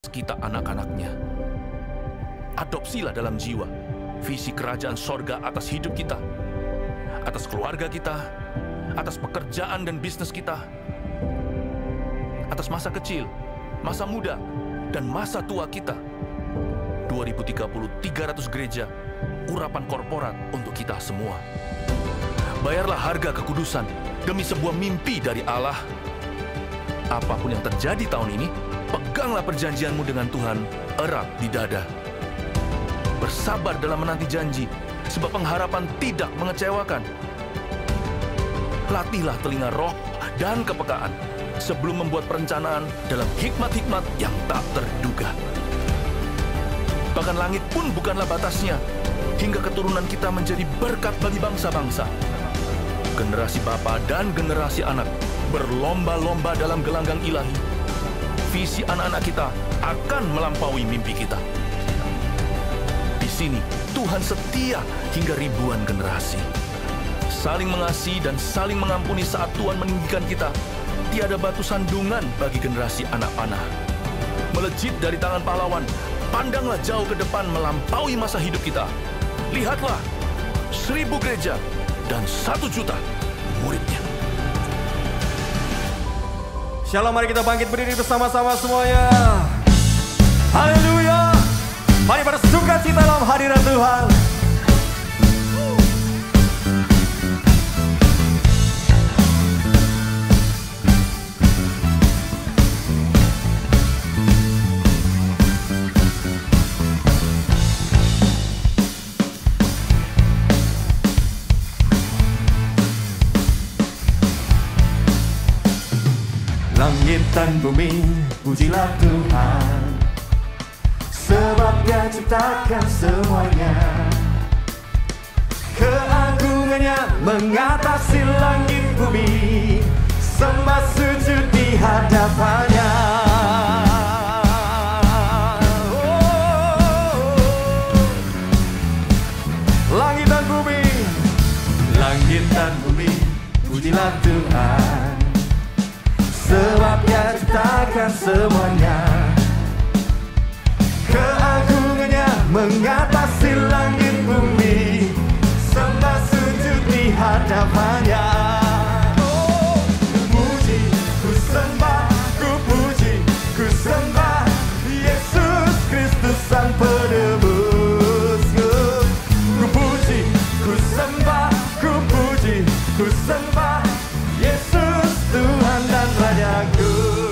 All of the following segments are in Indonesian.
kita anak-anaknya. Adopsilah dalam jiwa visi kerajaan sorga atas hidup kita, atas keluarga kita, atas pekerjaan dan bisnis kita, atas masa kecil, masa muda, dan masa tua kita. 2030, 300 gereja, urapan korporat untuk kita semua. Bayarlah harga kekudusan demi sebuah mimpi dari Allah. Apapun yang terjadi tahun ini, peganglah perjanjianmu dengan Tuhan erat di dada. Bersabar dalam menanti janji, sebab pengharapan tidak mengecewakan. Latihlah telinga roh dan kepekaan sebelum membuat perencanaan dalam hikmat-hikmat yang tak terduga. Bahkan langit pun bukanlah batasnya, hingga keturunan kita menjadi berkat bagi bangsa-bangsa. Generasi bapa dan generasi anak berlomba-lomba dalam gelanggang ilahi. Visi anak-anak kita akan melampaui mimpi kita. Di sini, Tuhan setia hingga ribuan generasi. Saling mengasihi dan saling mengampuni saat Tuhan meninggikan kita. Tiada batu sandungan bagi generasi anak panah. Melejit dari tangan pahlawan, pandanglah jauh ke depan melampaui masa hidup kita. Lihatlah, 1000 gereja dan 1 juta muridnya. Shalom, mari kita bangkit berdiri bersama-sama semuanya. Haleluya. Mari bersuka cita dalam hadirat Tuhan. Langit dan bumi, pujilah Tuhan, sebab Dia ciptakan semuanya. Keagungannya mengatasi langit bumi, sembah sujud di hadapannya. Langit dan bumi, pujilah Tuhan, sebab Dia ciptakan semuanya. Keagungannya mengatasi langit bumi, sembah sujud di hadapannya. Oh, ku puji, ku sembah, ku puji, ku sembah Yesus Kristus Sang Penebusku. Ku puji, ku sembah, ku puji, ku sembah Yesus Tuhan dan Rajaku.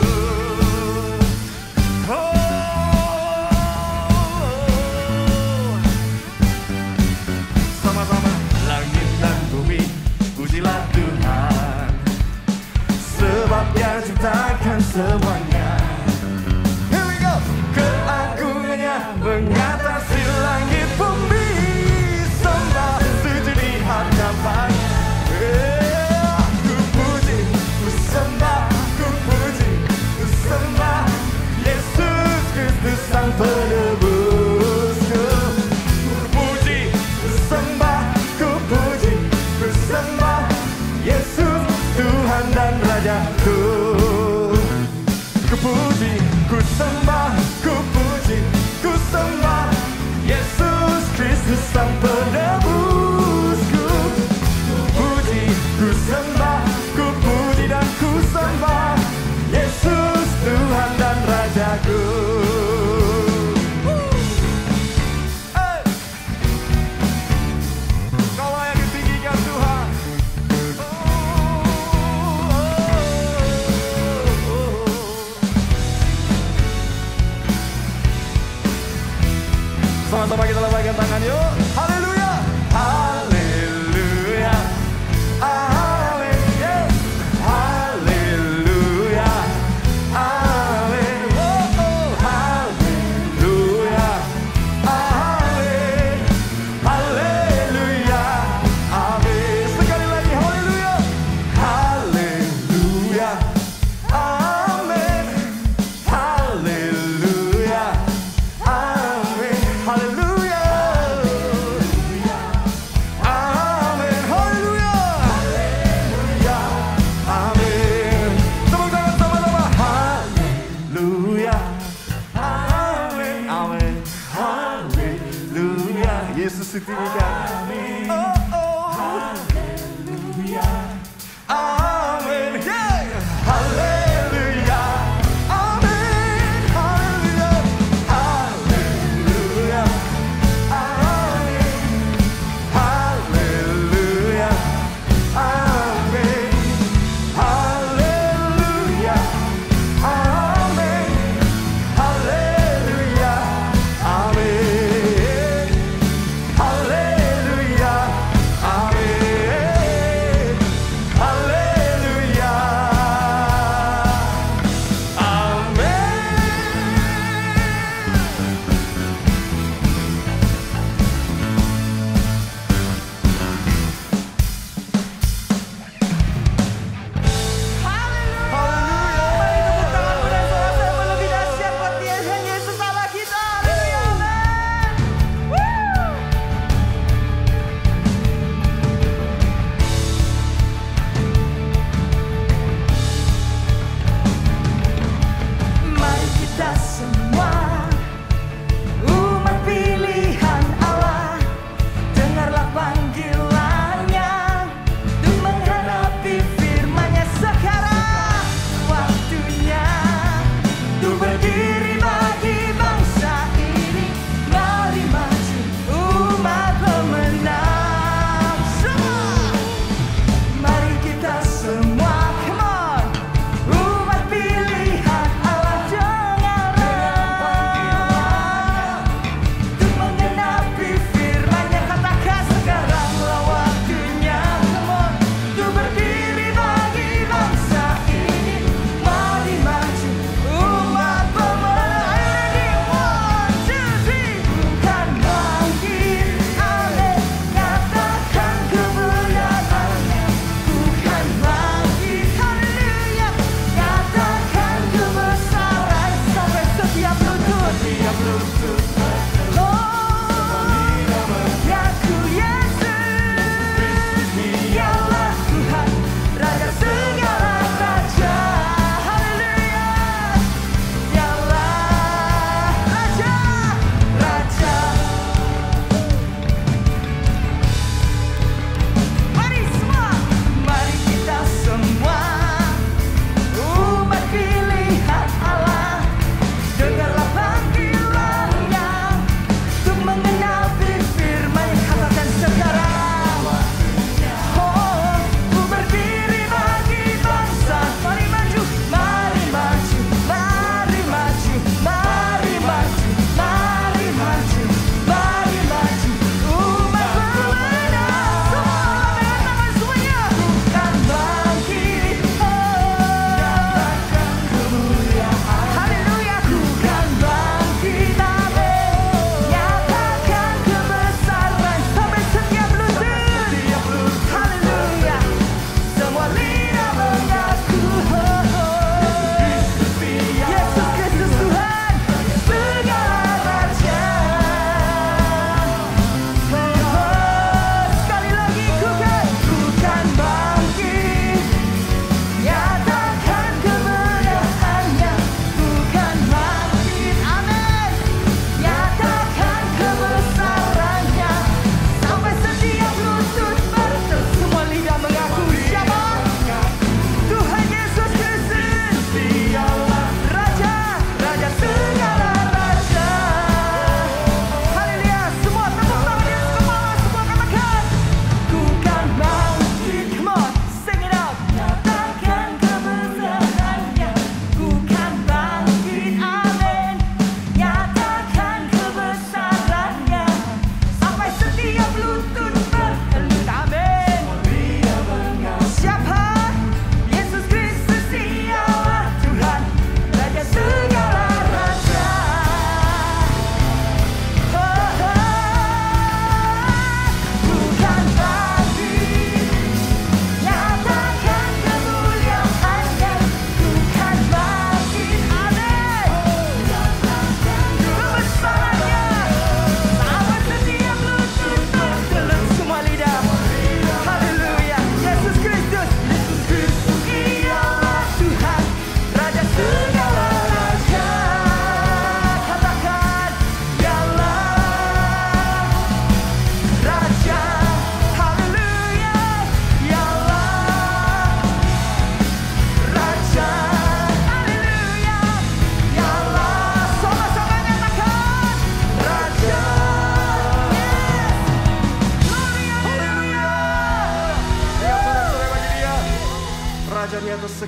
Sama-sama. Langit dan bumi, pujilah Tuhan, sebab Dia ciptakan semuanya. Here we go. Keagungannya mengatasi langit bumi, sembah sujud di hadapannya. Sang Penebusku, ku puji, ku sembah, ku puji, ku sembah Yesus Tuhan dan Rajaku. Ku puji, ku sembah, ku puji, ku sembah Yesus Kristus Sang Penebusku. Ku puji, ku sembah, ku puji dan ku sembah Yesus Tuhan dan Rajaku. Sama-sama kita lambaikan tangan yuk. Haleluya, haleluya, haleluya, haleluya, haleluya, haleluya, haleluya, amin. Sekali lagi haleluya, haleluya, amin, haleluya, amin, haleluya. setinggikan. Oh, oh. Haleluya. Amin. Yeah. Haleluya. Amin. Haleluya. Haleluya. Amin. Haleluya. Amin. Haleluya. Amin. Haleluya. Amin. Haleluya.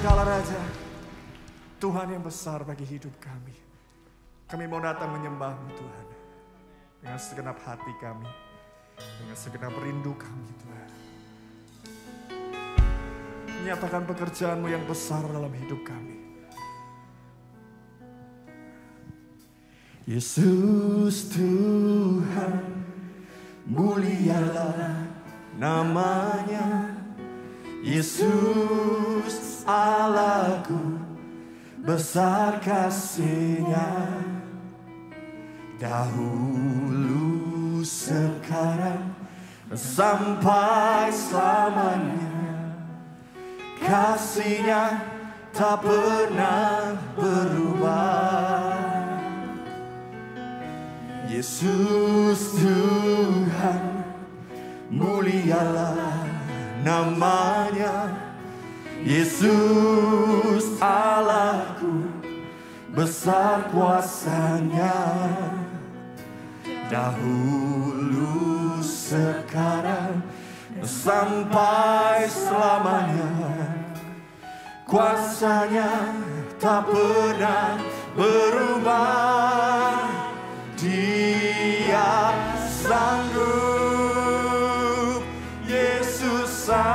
segala raja, Tuhan yang besar bagi hidup kami. Kami mau datang menyembah-Mu Tuhan, dengan segenap hati kami, dengan segenap rindu kami Tuhan. Nyatakan pekerjaan-Mu yang besar dalam hidup kami. Yesus Tuhan, mulialah namanya. Yesus Allahku, besar kasih-Nya. Dahulu, sekarang, sampai selamanya. Kasih-Nya tak pernah berubah. Yesus Tuhan, mulialah namanya. Yesus Allahku, besar kuasa-Nya. Dahulu, sekarang, sampai selamanya. Kuasa-Nya tak pernah berubah. Dia sanggup, Yesus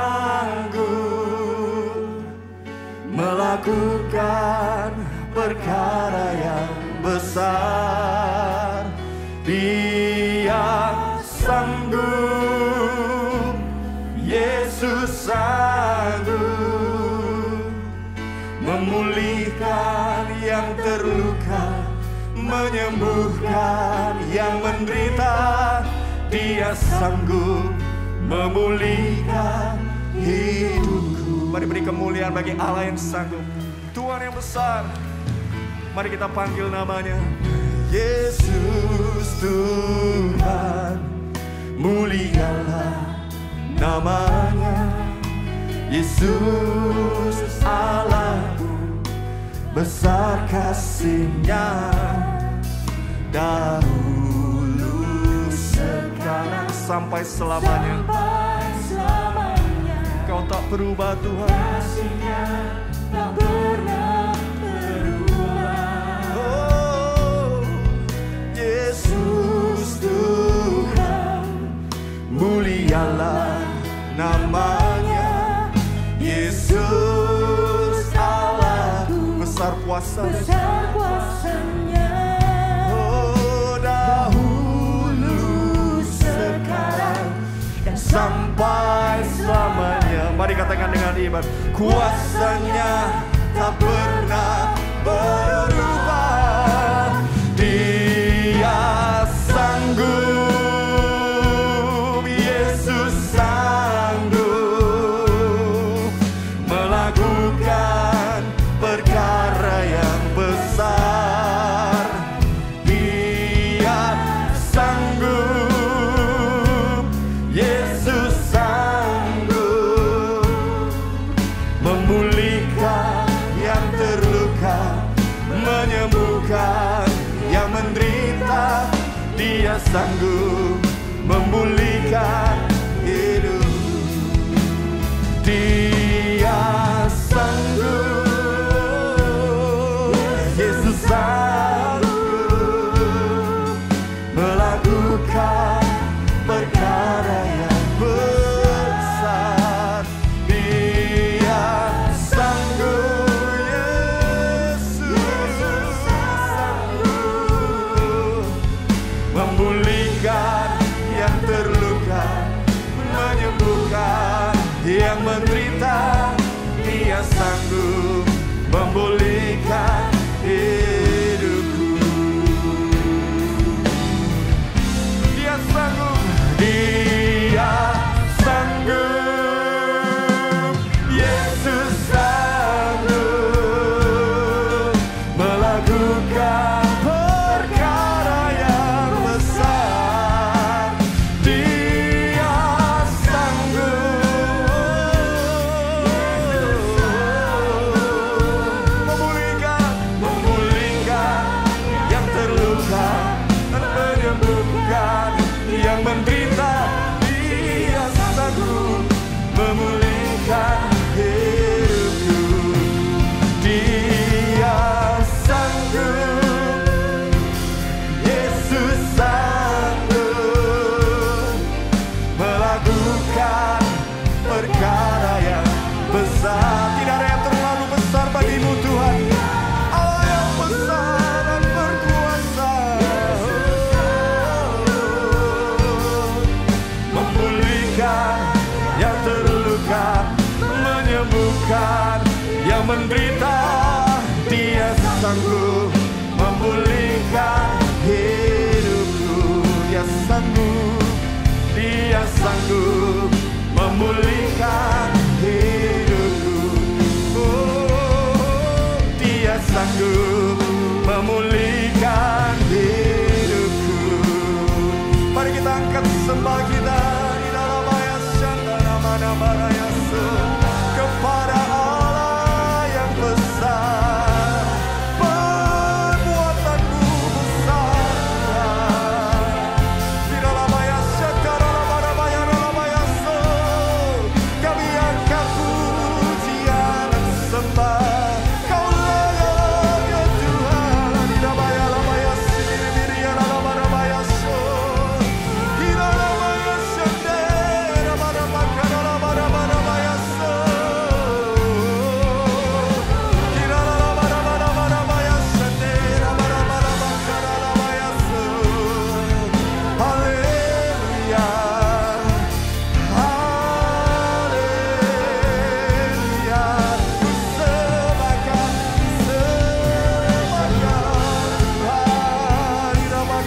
sanggup melakukan perkara yang besar. Dia sanggup, Yesus sanggup memulihkan yang terluka, menyembuhkan yang menderita. Dia sanggup memulihkan hidupku. Mari beri kemuliaan bagi Allah yang sanggup, Tuhan yang besar. Mari kita panggil namanya. Yesus Tuhan, mulialah namanya. Yesus Allahku, besar kasih-Nya. Dahulu, sekarang, sampai selamanya. Kau tak berubah Tuhan. Kasih-Nya tak pernah berubah. Oh, Yesus Tuhan, mulialah namanya. Yesus Allahku, besar kuasa-Nya. Oh, dahulu, sekarang, dan sampai selamanya. Mari katakan dengan iman. Kuasa-Nya tak pernah berubah. Dia sanggup, Yesus sanggup melakukan perkara yang besar. Dia sanggup, Yesus sanggup memulihkan yang terluka, menyembuhkan yang menderita. Dia sanggup memulihkan hidup. Dia sanggup, Yesus sanggup melakukan perkara yang besar. Dia sanggup, Yesus sanggup memulihkan yang terluka, menyembuhkan yang menderita. Dia sanggup memulihkan hidupku. Dia sanggup, Dia sanggup, Yesus sanggup melakukan perkara yang besar. Dia sanggup, menderita, Dia sanggup memulihkan hidupku. Dia sanggup memulihkan hidupku. Oh, Dia sanggup memulihkan hidupku. Mari kita angkat sembah kita di dalam ayat syandana mana barayasu kepada Allah yang besar. Perbuatanmu besar. Di dalam ayat syandana mana barayasu kami angkat pujian dan sembah. Kau layak ya Tuhan. Di dalam ayat sini diri dalam barayasu. Di dalam ayat syandana mana barayasu. Di dalam barayasu haleluya. Haleluya. Sembahkan Tuhan. Di dalam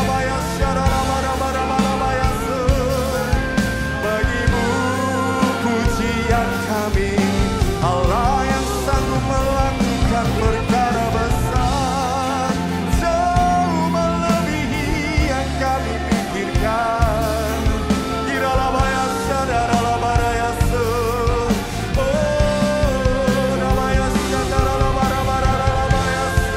barayasu. Bagimu pujian kami, Allah yang sanggup melakukan perkara besar, jauh melebihi yang kami pikirkan. Di dalam ayat dalam barayasu. Oh, dalam ayat dalam barayasu.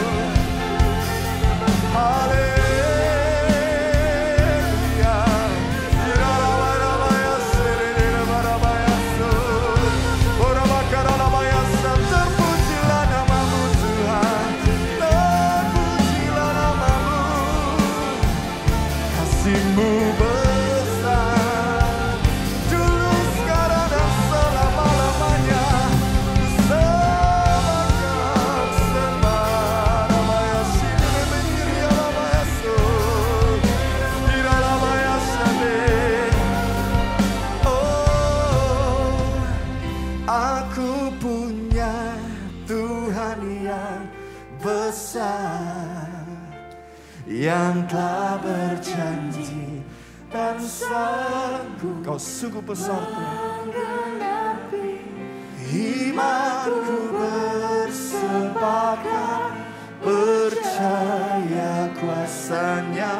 Haleluya. Di dalam barayasu, di dalam barayasu. Ora bakara barayasu, terpujilah namamu Tuhan. Terpujilah namamu. Kasih-Mu besar, dulu, sekarang, dan selama-lamanya. Sembahkan sembah barayasu, di dalam barayasu. Di dalam barayasu. Oh, aku punya Tuhan yang besar, yang telah berjanji dan sanggup. Kau sungguh besar Tuhan. Imanku bersepakat, percaya kuasa-Nya.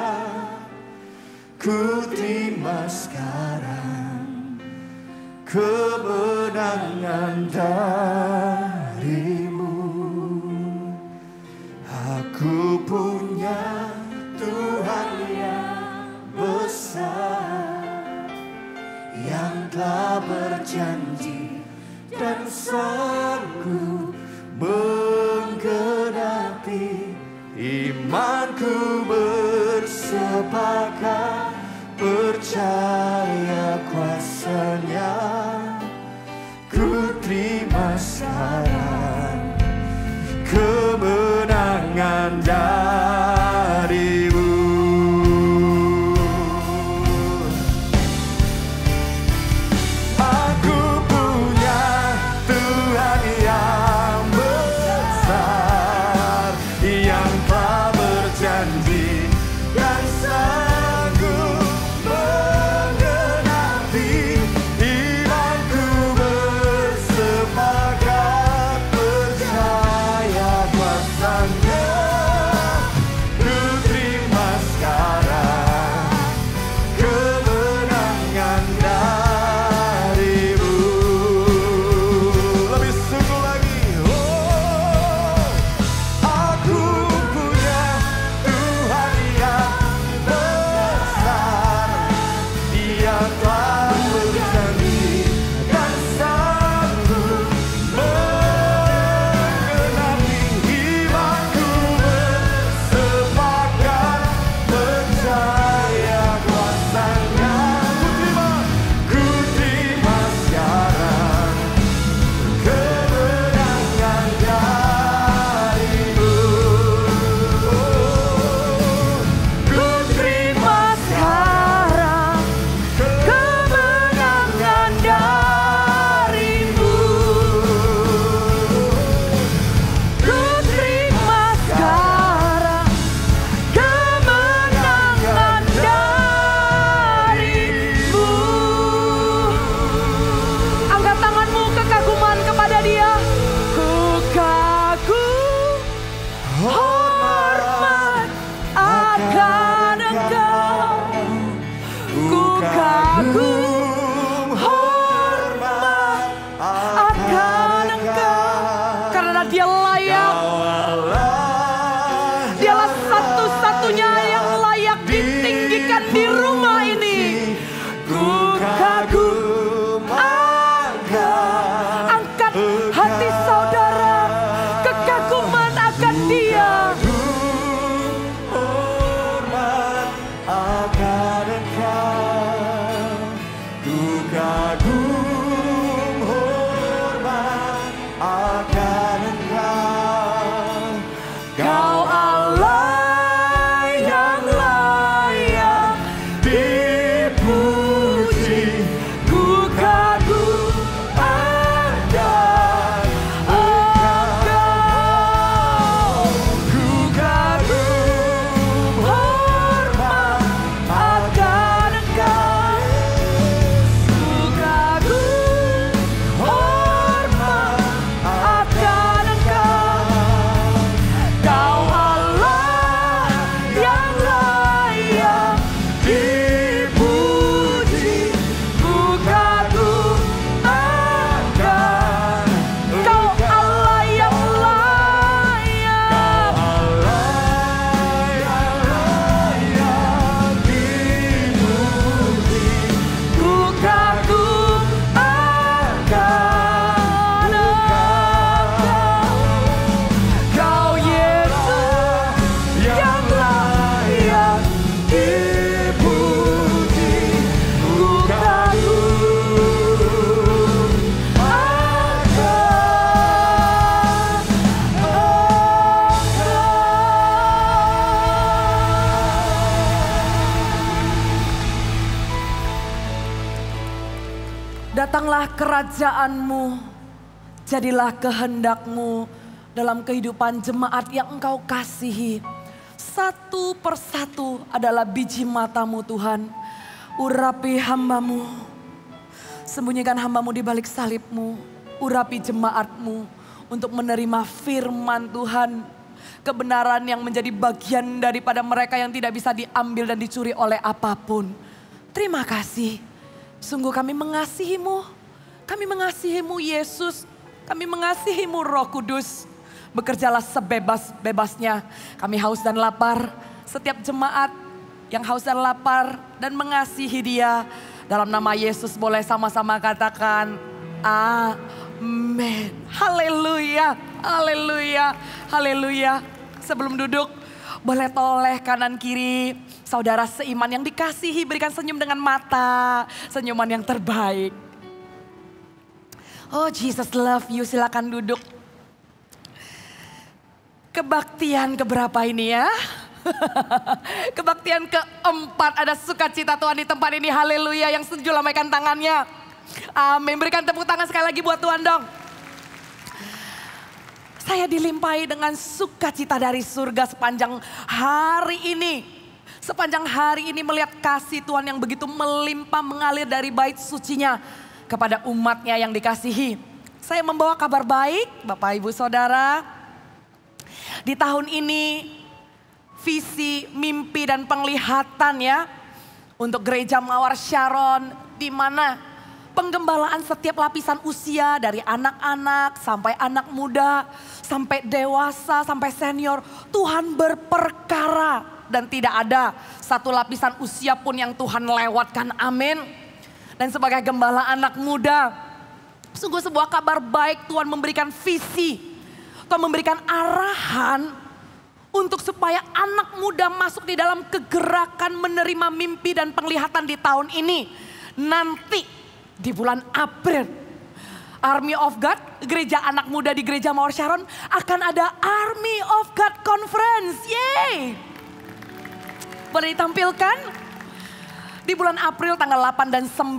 Ku terima sekarang kemenangan dari-Mu. Aku punya Tuhan yang besar, yang telah berjanji dan sanggup menggenapi. Imanku bersepakat, percaya kuasa-Nya. Ku terima sekarang kemenangan dari-Mu. Aku punya Tuhan yang besar, yang telah berjanji dan sanggup menggenapi. Imanku bersepakat, percaya kuasa-Nya. Datanglah kerajaan-Mu, jadilah kehendak-Mu dalam kehidupan jemaat yang Engkau kasihi. Satu persatu adalah biji mata-Mu Tuhan. Urapi hamba-Mu, sembunyikan hamba-Mu di balik salib-Mu. Urapi jemaat-Mu untuk menerima firman Tuhan. Kebenaran yang menjadi bagian daripada mereka yang tidak bisa diambil dan dicuri oleh apapun. Terima kasih. Sungguh kami mengasihi-Mu. Kami mengasihi-Mu Yesus. Kami mengasihi-Mu Roh Kudus. Bekerjalah sebebas-bebasnya. Kami haus dan lapar. Setiap jemaat yang haus dan lapar dan mengasihi Dia. Dalam nama Yesus boleh sama-sama katakan amin. Haleluya, haleluya, haleluya. Sebelum duduk boleh toleh kanan kiri. Saudara seiman yang dikasihi berikan senyum dengan mata. Senyuman yang terbaik. Oh Jesus love you, silakan duduk. Kebaktian keberapa ini ya? Kebaktian keempat, ada sukacita Tuhan di tempat ini. Haleluya, yang setuju lambaikan tangannya. Amin, berikan tepuk tangan sekali lagi buat Tuhan dong. Saya dilimpahi dengan sukacita dari surga sepanjang hari ini. Sepanjang hari ini melihat kasih Tuhan yang begitu melimpah mengalir dari bait sucinya kepada umatnya yang dikasihi. Saya membawa kabar baik Bapak Ibu Saudara. Di tahun ini visi, mimpi dan penglihatan ya untuk gereja Mawar Sharon, di mana penggembalaan setiap lapisan usia dari anak-anak sampai anak muda, sampai dewasa, sampai senior. Tuhan berperkara dan tidak ada satu lapisan usia pun yang Tuhan lewatkan. Amin. Dan sebagai gembala anak muda, sungguh sebuah kabar baik. Tuhan memberikan visi, Tuhan memberikan arahan untuk supaya anak muda masuk di dalam kegerakan menerima mimpi dan penglihatan di tahun ini. Nanti di bulan April, Army of God, gereja anak muda di gereja Mawar Sharon akan ada Army of God Conference. Yeay! Boleh ditampilkan? Di bulan April tanggal 8 dan 9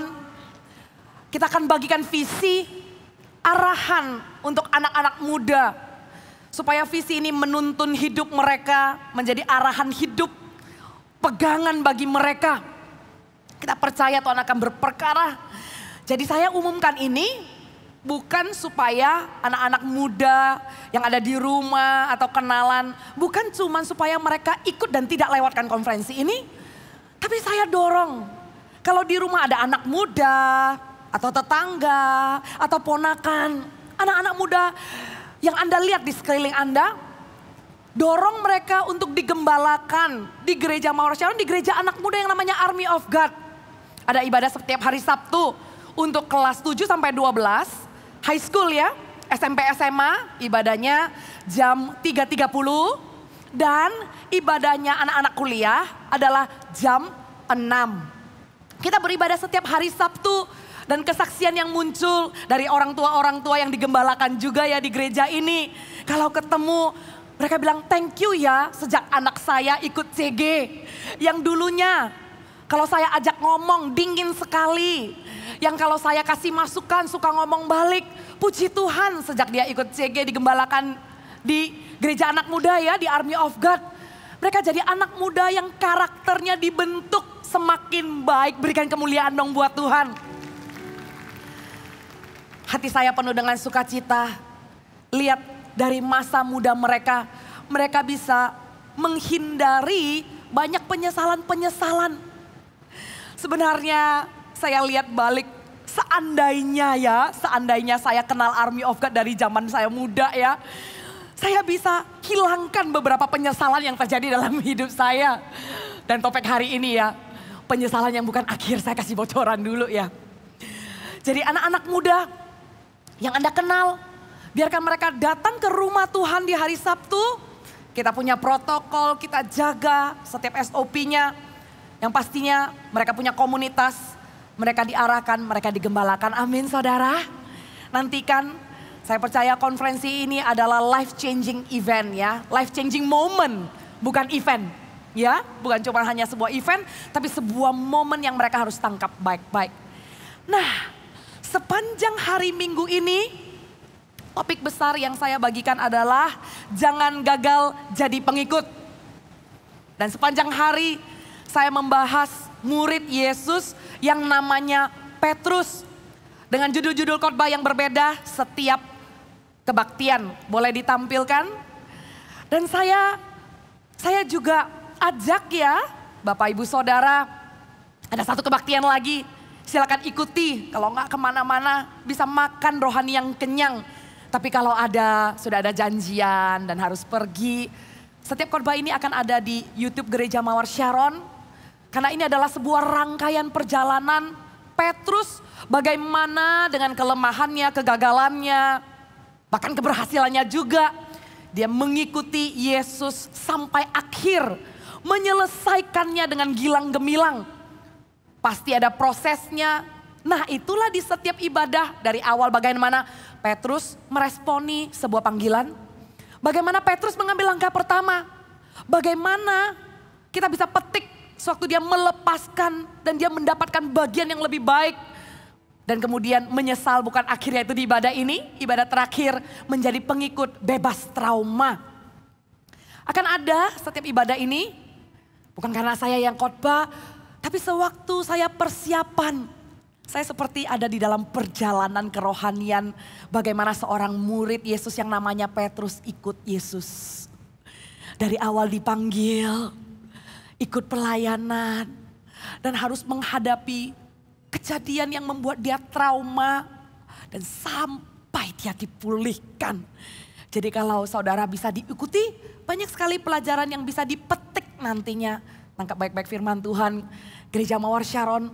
kita akan bagikan visi, arahan untuk anak-anak muda. Supaya visi ini menuntun hidup mereka, menjadi arahan hidup, pegangan bagi mereka. Kita percaya Tuhan akan berperkara. Jadi saya umumkan ini bukan supaya anak-anak muda yang ada di rumah atau kenalan, bukan cuma supaya mereka ikut dan tidak lewatkan konferensi ini. Tapi saya dorong, kalau di rumah ada anak muda atau tetangga atau ponakan, anak-anak muda yang Anda lihat di sekeliling Anda, dorong mereka untuk digembalakan di gereja Mawar Sharon, di gereja anak muda yang namanya Army of God. Ada ibadah setiap hari Sabtu untuk kelas 7 sampai 12, high school ya, SMP SMA, ibadahnya jam 3.30 dan ibadahnya anak-anak kuliah adalah jam 6. Kita beribadah setiap hari Sabtu. Dan kesaksian yang muncul dari orang tua yang digembalakan juga ya di gereja ini. Kalau ketemu mereka bilang thank you ya sejak anak saya ikut CG. Yang dulunya kalau saya ajak ngomong dingin sekali. Yang kalau saya kasih masukan suka ngomong balik. Puji Tuhan sejak dia ikut CG digembalakan di gereja anak muda ya di Army of God. Mereka jadi anak muda yang karakternya dibentuk semakin baik. Berikan kemuliaan dong buat Tuhan. Hati saya penuh dengan sukacita. Lihat dari masa muda mereka. Mereka bisa menghindari banyak penyesalan-penyesalan. Sebenarnya saya lihat balik. Seandainya saya kenal Army of God dari zaman saya muda ya. Saya bisa hilangkan beberapa penyesalan yang terjadi dalam hidup saya. Dan topik hari ini ya. Penyesalan yang bukan akhir, saya kasih bocoran dulu ya. Jadi anak-anak muda yang Anda kenal, biarkan mereka datang ke rumah Tuhan di hari Sabtu. Kita punya protokol, kita jaga setiap SOP-nya. Yang pastinya mereka punya komunitas, mereka diarahkan, mereka digembalakan. Amin saudara. Nantikan, saya percaya konferensi ini adalah life changing event ya. Life changing moment, bukan event. Ya, bukan cuma hanya sebuah event, tapi sebuah momen yang mereka harus tangkap baik-baik. Nah, sepanjang hari Minggu ini, topik besar yang saya bagikan adalah jangan gagal jadi pengikut. Dan sepanjang hari saya membahas murid Yesus yang namanya Petrus. Dengan judul-judul khotbah yang berbeda setiap kebaktian. Boleh ditampilkan? Dan saya juga ajak ya Bapak Ibu Saudara, ada satu kebaktian lagi. Silakan ikuti, kalau nggak kemana-mana bisa makan rohani yang kenyang. Tapi kalau sudah ada janjian dan harus pergi, setiap khotbah ini akan ada di YouTube Gereja Mawar Sharon. Karena ini adalah sebuah rangkaian perjalanan Petrus, bagaimana dengan kelemahannya, kegagalannya, bahkan keberhasilannya juga. Dia mengikuti Yesus sampai akhir, menyelesaikannya dengan gilang gemilang. Pasti ada prosesnya. Nah itulah di setiap ibadah dari awal bagaimana Petrus meresponi sebuah panggilan. Bagaimana Petrus mengambil langkah pertama. Bagaimana kita bisa petik sewaktu dia melepaskan dan dia mendapatkan bagian yang lebih baik. Dan kemudian menyesal bukan akhirnya itu di ibadah ini. Ibadah terakhir menjadi pengikut bebas trauma. Akan ada setiap ibadah ini. Bukan karena saya yang khotbah. Tapi sewaktu saya persiapan, saya seperti ada di dalam perjalanan kerohanian. Bagaimana seorang murid Yesus yang namanya Petrus ikut Yesus. Dari awal dipanggil, ikut pelayanan. Dan harus menghadapi kejadian yang membuat dia trauma. Dan sampai dia dipulihkan. Jadi kalau saudara bisa diikuti, banyak sekali pelajaran yang bisa dipetik nantinya. Tangkap baik-baik firman Tuhan. Gereja Mawar Sharon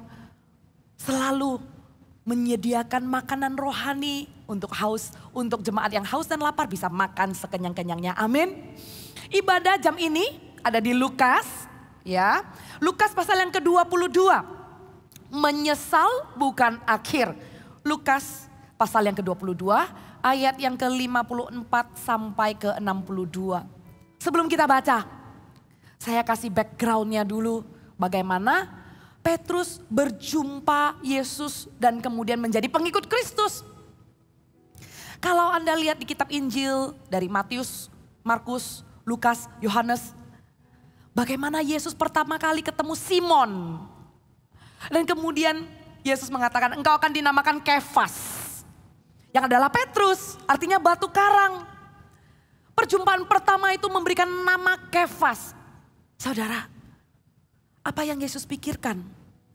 selalu menyediakan makanan rohani untuk jemaat yang haus dan lapar bisa makan sekenyang-kenyangnya. Amin. Ibadah jam ini ada di Lukas, ya. Lukas pasal yang ke-22. Menyesal bukan akhir. Lukas pasal yang ke-22 ayat yang ke-54 sampai ke-62. Sebelum kita baca, saya kasih backgroundnya dulu bagaimana Petrus berjumpa Yesus dan kemudian menjadi pengikut Kristus. Kalau Anda lihat di kitab Injil dari Matius, Markus, Lukas, Yohanes. Bagaimana Yesus pertama kali ketemu Simon. Dan kemudian Yesus mengatakan engkau akan dinamakan Kefas. Yang adalah Petrus, artinya batu karang. Perjumpaan pertama itu memberikan nama Kefas. Saudara, apa yang Yesus pikirkan?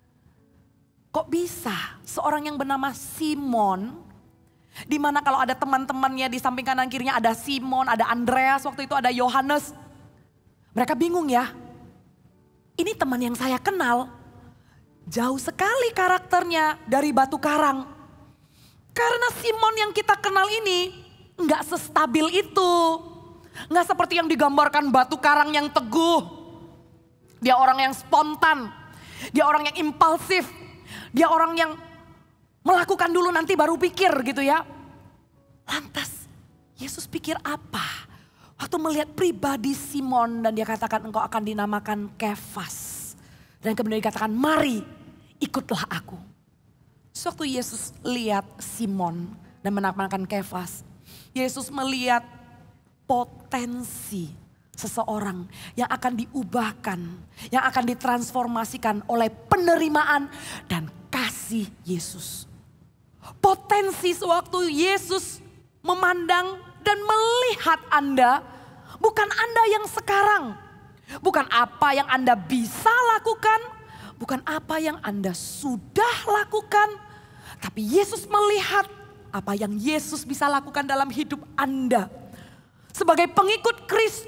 Kok bisa seorang yang bernama Simon, di mana kalau ada teman-temannya di samping kanan kirinya ada Simon, ada Andreas, waktu itu ada Yohanes. Mereka bingung ya, ini teman yang saya kenal, jauh sekali karakternya dari batu karang. Karena Simon yang kita kenal ini nggak sestabil itu. Nggak seperti yang digambarkan batu karang yang teguh. Dia orang yang spontan, dia orang yang impulsif, dia orang yang melakukan dulu nanti baru pikir gitu ya. Lantas Yesus pikir apa? Waktu melihat pribadi Simon dan dia katakan engkau akan dinamakan Kefas. Dan kemudian dikatakan mari ikutlah aku. Sewaktu Yesus lihat Simon dan menamakan Kefas. Yesus melihat potensi seseorang yang akan diubahkan, yang akan ditransformasikan oleh penerimaan dan kasih Yesus. Potensi sewaktu Yesus memandang dan melihat Anda, bukan Anda yang sekarang, bukan apa yang Anda bisa lakukan, bukan apa yang Anda sudah lakukan, tapi Yesus melihat apa yang Yesus bisa lakukan dalam hidup Anda. Sebagai pengikut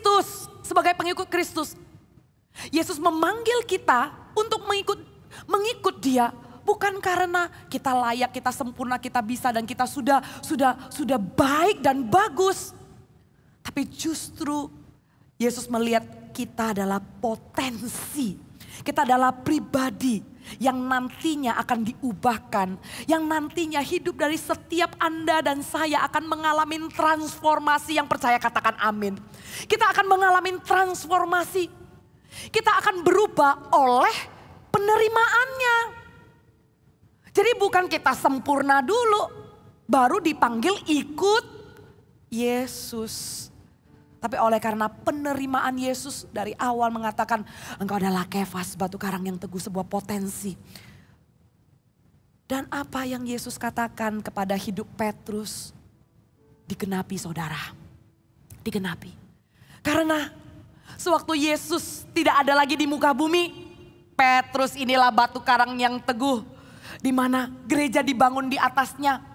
Kristus, Yesus memanggil kita untuk mengikut Dia, bukan karena kita layak, kita sempurna, kita bisa dan kita sudah baik dan bagus. Tapi justru Yesus melihat kita adalah potensi, kita adalah pribadi yang nantinya akan diubahkan, yang nantinya hidup dari setiap Anda dan saya akan mengalami transformasi. Yang percaya katakan amin. Kita akan mengalami transformasi. Kita akan berubah oleh penerimaannya. Jadi bukan kita sempurna dulu, baru dipanggil ikut Yesus. Tapi oleh karena penerimaan Yesus dari awal mengatakan, engkau adalah Kefas, batu karang yang teguh, sebuah potensi. Dan apa yang Yesus katakan kepada hidup Petrus, digenapi saudara, digenapi. Karena sewaktu Yesus tidak ada lagi di muka bumi, Petrus inilah batu karang yang teguh, di mana gereja dibangun di atasnya.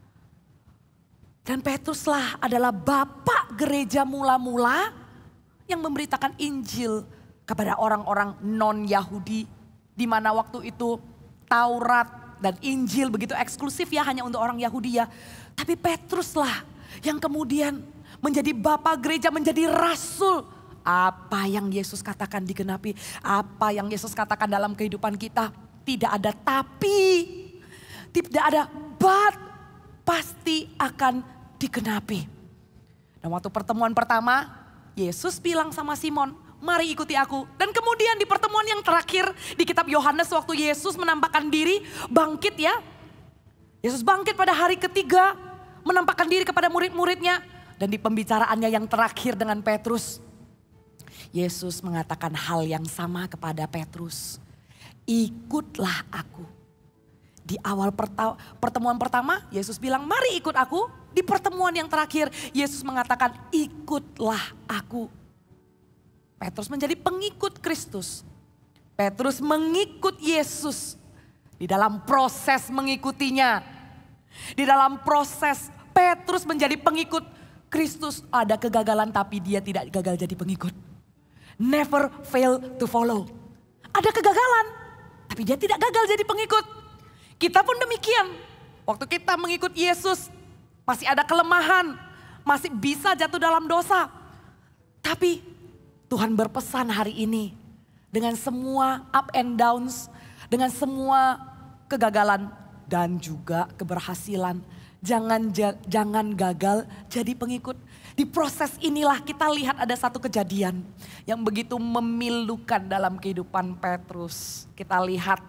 Dan Petruslah adalah bapak gereja mula-mula yang memberitakan Injil kepada orang-orang non-Yahudi. Di mana waktu itu Taurat dan Injil begitu eksklusif ya, hanya untuk orang Yahudi ya. Tapi Petruslah yang kemudian menjadi bapak gereja, menjadi rasul. Apa yang Yesus katakan digenapi, apa yang Yesus katakan dalam kehidupan kita. Tidak ada tapi, tidak ada but, pasti akan digenapi. Dan waktu pertemuan pertama, Yesus bilang sama Simon, mari ikuti aku. Dan kemudian di pertemuan yang terakhir di kitab Yohanes, waktu Yesus menampakkan diri, bangkit ya. Yesus bangkit pada hari ketiga, menampakkan diri kepada murid-muridnya. Dan di pembicaraannya yang terakhir dengan Petrus, Yesus mengatakan hal yang sama kepada Petrus. Ikutlah aku. Di awal pertemuan pertama, Yesus bilang mari ikut aku. Di pertemuan yang terakhir, Yesus mengatakan ikutlah aku. Petrus menjadi pengikut Kristus. Petrus mengikut Yesus. Di dalam proses mengikutinya. Di dalam proses Petrus menjadi pengikut Kristus. Ada kegagalan tapi dia tidak gagal jadi pengikut. Never fail to follow. Ada kegagalan tapi dia tidak gagal jadi pengikut. Kita pun demikian. Waktu kita mengikut Yesus, masih ada kelemahan, masih bisa jatuh dalam dosa. Tapi Tuhan berpesan hari ini, dengan semua up and downs, dengan semua kegagalan dan juga keberhasilan, jangan gagal jadi pengikut. Di proses inilah kita lihat ada satu kejadian yang begitu memilukan dalam kehidupan Petrus. Kita lihat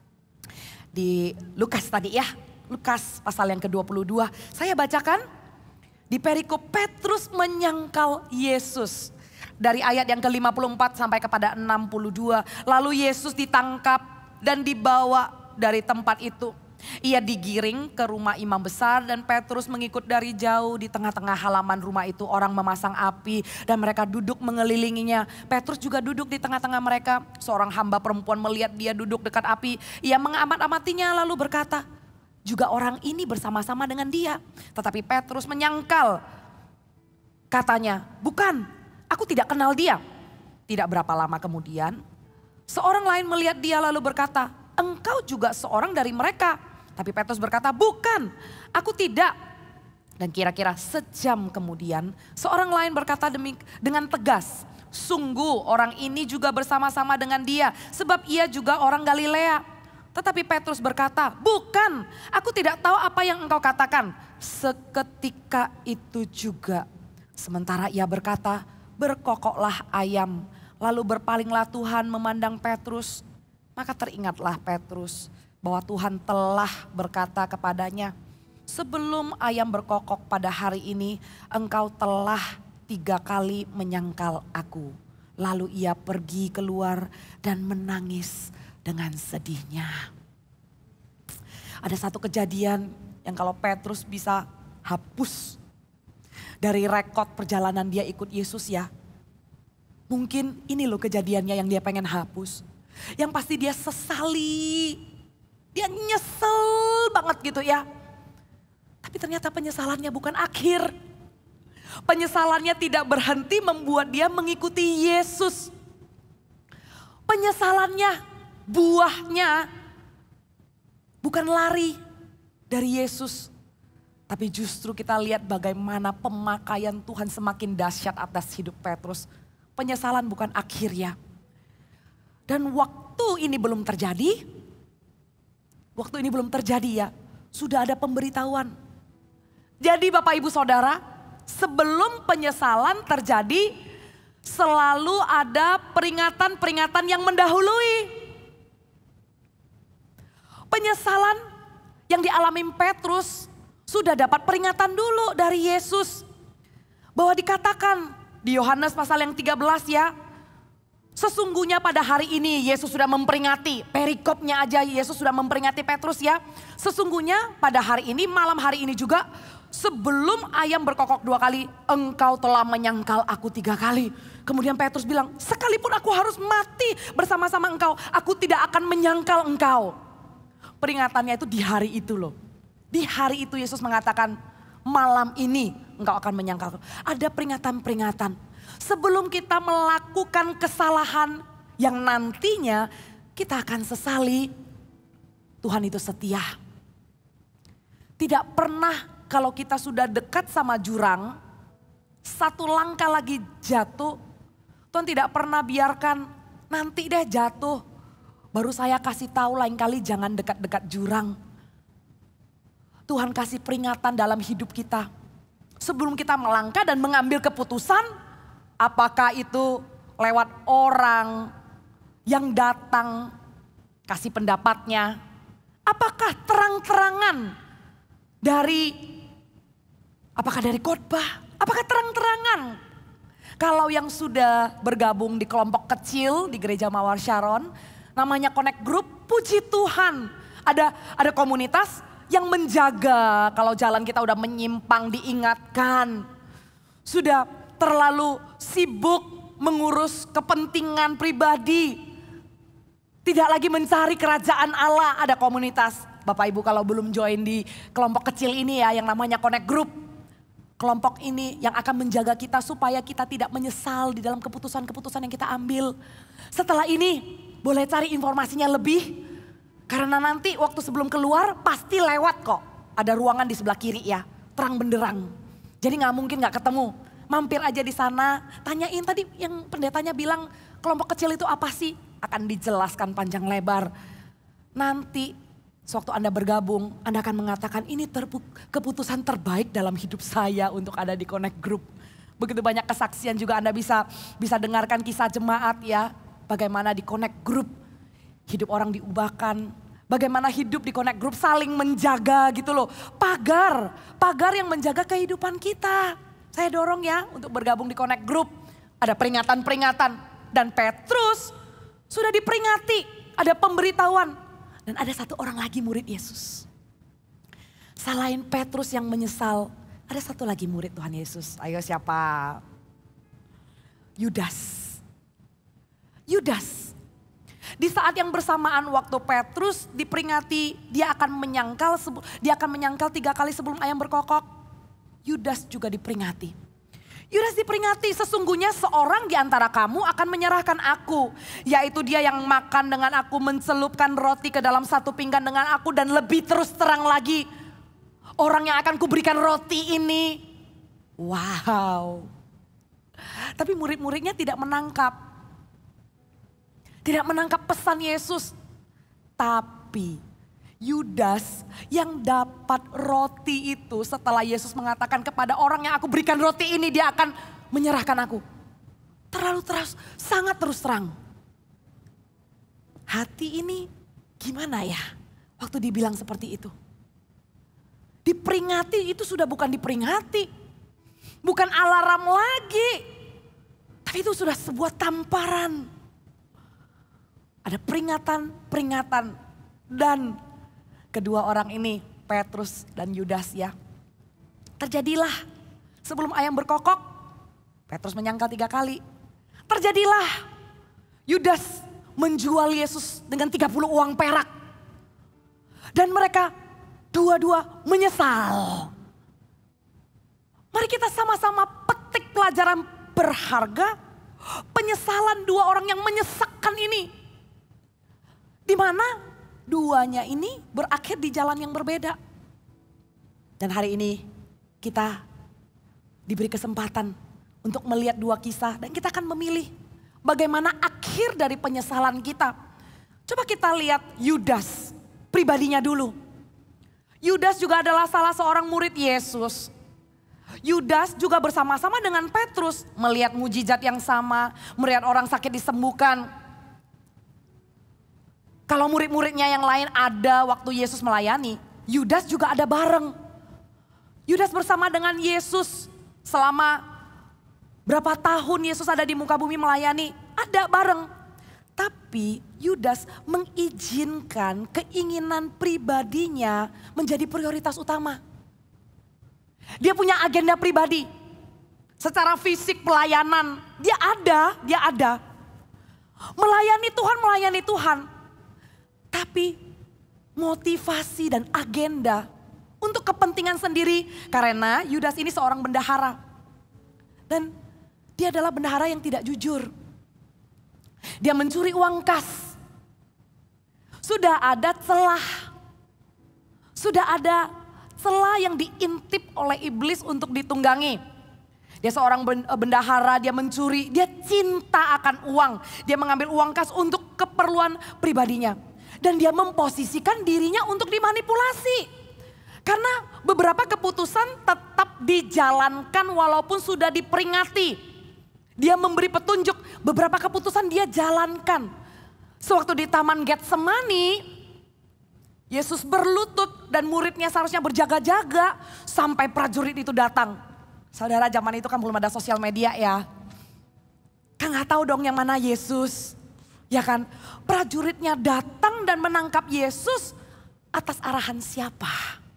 di Lukas tadi ya, Lukas pasal yang ke-22. Saya bacakan di perikop Petrus menyangkal Yesus. Dari ayat yang ke-54 sampai kepada 62. Lalu Yesus ditangkap dan dibawa dari tempat itu. Ia digiring ke rumah imam besar dan Petrus mengikut dari jauh. Di tengah-tengah halaman rumah itu orang memasang api dan mereka duduk mengelilinginya. Petrus juga duduk di tengah-tengah mereka. Seorang hamba perempuan melihat dia duduk dekat api. Ia mengamat-amatinya lalu berkata, juga orang ini bersama-sama dengan dia. Tetapi Petrus menyangkal. Katanya, bukan, aku tidak kenal dia. Tidak berapa lama kemudian, seorang lain melihat dia lalu berkata, engkau juga seorang dari mereka. Tapi Petrus berkata, bukan, aku tidak. Dan kira-kira sejam kemudian, seorang lain berkata dengan tegas, sungguh orang ini juga bersama-sama dengan dia, sebab ia juga orang Galilea. Tetapi Petrus berkata, bukan, aku tidak tahu apa yang engkau katakan. Seketika itu juga, sementara ia berkata, berkokoklah ayam. Lalu berpalinglah Tuhan memandang Petrus. Maka teringatlah Petrus bahwa Tuhan telah berkata kepadanya, sebelum ayam berkokok pada hari ini, engkau telah 3 kali menyangkal aku. Lalu ia pergi keluar dan menangis dengan sedihnya. Ada satu kejadian yang kalau Petrus bisa hapus dari rekod perjalanan dia ikut Yesus ya. Mungkin ini loh kejadiannya yang dia pengen hapus. Yang pasti dia sesali, dia nyesel banget gitu ya. Tapi ternyata penyesalannya bukan akhir. Penyesalannya tidak berhenti membuat dia mengikuti Yesus. Penyesalannya, buahnya bukan lari dari Yesus. Tapi justru kita lihat bagaimana pemakaian Tuhan semakin dahsyat atas hidup Petrus. Penyesalan bukan akhirnya. Dan waktu ini belum terjadi, ya, sudah ada pemberitahuan. Jadi Bapak Ibu Saudara, sebelum penyesalan terjadi, selalu ada peringatan-peringatan yang mendahului. Penyesalan yang dialami Petrus sudah dapat peringatan dulu dari Yesus. Bahwa dikatakan di Yohanes pasal yang 13 ya. Sesungguhnya pada hari ini Yesus sudah memperingati, perikopnya aja Yesus sudah memperingati Petrus ya. Sesungguhnya pada hari ini, malam hari ini juga, sebelum ayam berkokok 2 kali, engkau telah menyangkal aku 3 kali. Kemudian Petrus bilang, sekalipun aku harus mati bersama-sama engkau, aku tidak akan menyangkal engkau. Peringatannya itu di hari itu loh. Di hari itu Yesus mengatakan, malam ini engkau akan menyangkal. Ada peringatan-peringatan. Sebelum kita melakukan kesalahan yang nantinya kita akan sesali, Tuhan itu setia. Tidak pernah kalau kita sudah dekat sama jurang, satu langkah lagi jatuh, Tuhan tidak pernah biarkan nanti deh jatuh. Baru saya kasih tahu lain kali jangan dekat-dekat jurang. Tuhan kasih peringatan dalam hidup kita. Sebelum kita melangkah dan mengambil keputusan, apakah itu lewat orang yang datang kasih pendapatnya. Apakah terang-terangan apakah dari khotbah? Apakah terang-terangan? Kalau yang sudah bergabung di kelompok kecil di Gereja Mawar Sharon, namanya Connect Group, puji Tuhan. Ada komunitas yang menjaga kalau jalan kita udah menyimpang diingatkan. Sudah terlalu sibuk mengurus kepentingan pribadi. Tidak lagi mencari kerajaan Allah. Ada komunitas. Bapak Ibu kalau belum join di kelompok kecil ini ya yang namanya Connect Group. Kelompok ini yang akan menjaga kita supaya kita tidak menyesal di dalam keputusan-keputusan yang kita ambil. Setelah ini boleh cari informasinya lebih. Karena nanti waktu sebelum keluar pasti lewat kok. Ada ruangan di sebelah kiri ya. Terang benderang. Jadi gak mungkin gak ketemu. Mampir aja di sana, tanyain tadi yang pendetanya bilang kelompok kecil itu apa sih? Akan dijelaskan panjang lebar. Nanti sewaktu Anda bergabung, Anda akan mengatakan ini keputusan terbaik dalam hidup saya untuk ada di Connect Group. Begitu banyak kesaksian juga Anda bisa dengarkan kisah jemaat ya. Bagaimana di Connect Group hidup orang diubahkan. Bagaimana hidup di Connect Group saling menjaga gitu loh. Pagar yang menjaga kehidupan kita. Saya dorong ya untuk bergabung di Connect Group. Ada peringatan-peringatan. Dan Petrus sudah diperingati. Ada pemberitahuan. Dan ada satu orang lagi murid Yesus. Selain Petrus yang menyesal. Ada satu lagi murid Tuhan Yesus. Ayo siapa? Yudas. Di saat yang bersamaan waktu Petrus diperingati. Dia akan menyangkal 3 kali sebelum ayam berkokok. Yudas juga diperingati. Yudas diperingati, sesungguhnya seorang di antara kamu akan menyerahkan aku. Yaitu dia yang makan dengan aku, mencelupkan roti ke dalam satu pinggan dengan aku. Dan lebih terus terang lagi, orang yang akan kuberikan roti ini. Wow. Tapi murid-muridnya tidak menangkap. Tidak menangkap pesan Yesus. Tapi Yudas yang dapat roti itu setelah Yesus mengatakan kepada orang yang aku berikan roti ini dia akan menyerahkan aku. Sangat terus terang. Hati ini gimana ya waktu dibilang seperti itu. Diperingati itu sudah bukan diperingati. Bukan alarm lagi. Tapi itu sudah sebuah tamparan. Ada peringatan dan kedua orang ini, Petrus dan Yudas ya. Terjadilah sebelum ayam berkokok, Petrus menyangkal 3 kali. Terjadilah Yudas menjual Yesus dengan 30 uang perak. Dan mereka dua-dua menyesal. Mari kita sama-sama petik pelajaran berharga. Penyesalan 2 orang yang menyesakkan ini. Di mana duanya ini berakhir di jalan yang berbeda. Dan hari ini kita diberi kesempatan untuk melihat 2 kisah. Dan kita akan memilih bagaimana akhir dari penyesalan kita. Coba kita lihat Yudas pribadinya dulu. Yudas juga adalah salah seorang murid Yesus. Yudas juga bersama-sama dengan Petrus melihat mujizat yang sama. Melihat orang sakit disembuhkan. Kalau murid-muridnya yang lain ada waktu Yesus melayani, Yudas juga ada bareng. Yudas bersama dengan Yesus selama berapa tahun Yesus ada di muka bumi melayani. Ada bareng. Tapi Yudas mengizinkan keinginan pribadinya menjadi prioritas utama. Dia punya agenda pribadi. Secara fisik pelayanan, dia ada. Melayani Tuhan. Tapi motivasi dan agenda untuk kepentingan sendiri. Karena Yudas ini seorang bendahara. Dan dia adalah bendahara yang tidak jujur. Dia mencuri uang kas. Sudah ada celah yang diintip oleh iblis untuk ditunggangi. Dia seorang bendahara, dia mencuri, dia cinta akan uang. Dia mengambil uang kas untuk keperluan pribadinya. Dan dia memposisikan dirinya untuk dimanipulasi. Karena beberapa keputusan tetap dijalankan walaupun sudah diperingati. Dia memberi petunjuk, beberapa keputusan dia jalankan. Sewaktu di Taman Getsemani, Yesus berlutut dan muridnya seharusnya berjaga-jaga sampai prajurit itu datang. Saudara, zaman itu kan belum ada sosial media ya. Kan gak tahu dong yang mana Yesus. Ya kan, prajuritnya datang dan menangkap Yesus atas arahan siapa?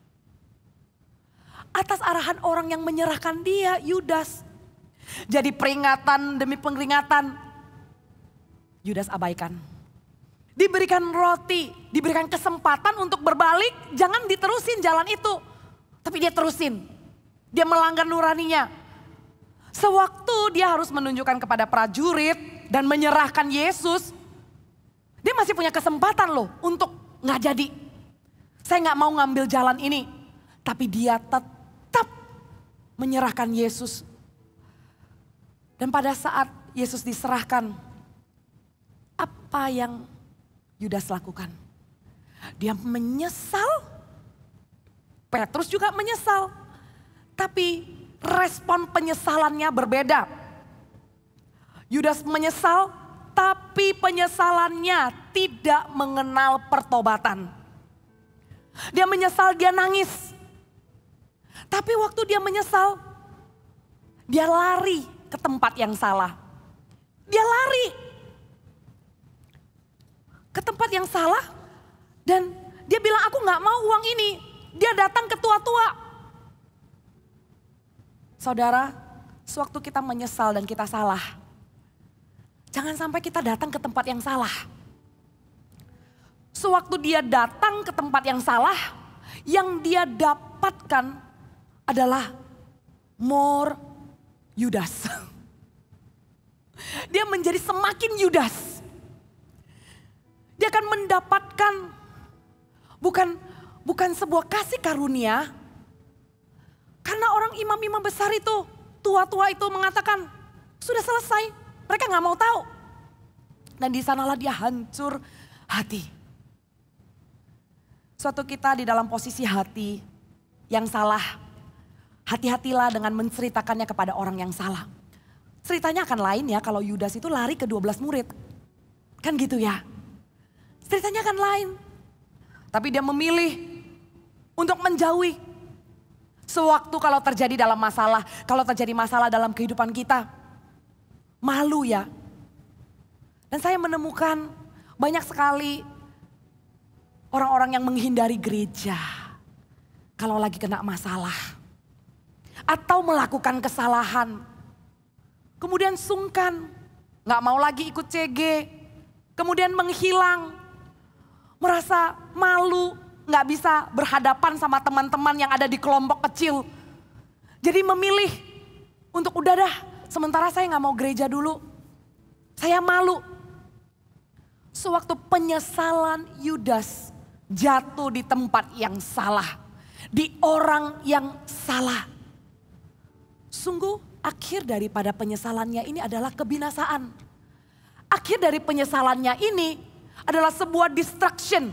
Atas arahan orang yang menyerahkan dia, Yudas. Jadi peringatan demi peringatan, Yudas abaikan. Diberikan roti, diberikan kesempatan untuk berbalik, jangan diterusin jalan itu. Tapi dia terusin, dia melanggar nuraninya. Sewaktu dia harus menunjukkan kepada prajurit dan menyerahkan Yesus, dia masih punya kesempatan loh untuk nggak jadi. Saya nggak mau ngambil jalan ini, tapi dia tetap menyerahkan Yesus. Dan pada saat Yesus diserahkan, apa yang Yudas lakukan? Dia menyesal, Petrus juga menyesal. Tapi respon penyesalannya berbeda. Yudas menyesal, tapi penyesalannya tidak mengenal pertobatan. Dia menyesal, dia nangis. Tapi waktu dia menyesal, dia lari ke tempat yang salah. Dia lari ke tempat yang salah dan dia bilang, aku gak mau uang ini. Dia datang ke tua-tua. Saudara, sewaktu kita menyesal dan kita salah, jangan sampai kita datang ke tempat yang salah. Sewaktu dia datang ke tempat yang salah, yang dia dapatkan adalah more Yudas. Dia menjadi semakin Yudas. Dia akan mendapatkan bukan sebuah kasih karunia. Karena orang imam-imam besar itu, tua-tua itu mengatakan, sudah selesai, mereka gak mau tahu. Dan di sanalah dia hancur hati. Suatu kita di dalam posisi hati yang salah, hati-hatilah dengan menceritakannya kepada orang yang salah. Ceritanya akan lain ya kalau Yudas itu lari ke 12 murid. Kan gitu ya. Ceritanya akan lain. Tapi dia memilih untuk menjauhi. Sewaktu kalau terjadi dalam masalah, kalau terjadi masalah dalam kehidupan kita, malu ya. Dan saya menemukan banyak sekali orang-orang yang menghindari gereja kalau lagi kena masalah. Atau melakukan kesalahan. Kemudian sungkan, gak mau lagi ikut CG. Kemudian menghilang, merasa malu, gak bisa berhadapan sama teman-teman yang ada di kelompok kecil. Jadi memilih untuk udah dah, sementara saya gak mau gereja dulu. Saya malu. Sewaktu penyesalan Yudas jatuh di tempat yang salah. Di orang yang salah. Sungguh akhir daripada penyesalannya ini adalah kebinasaan. Akhir dari penyesalannya ini adalah sebuah distraction.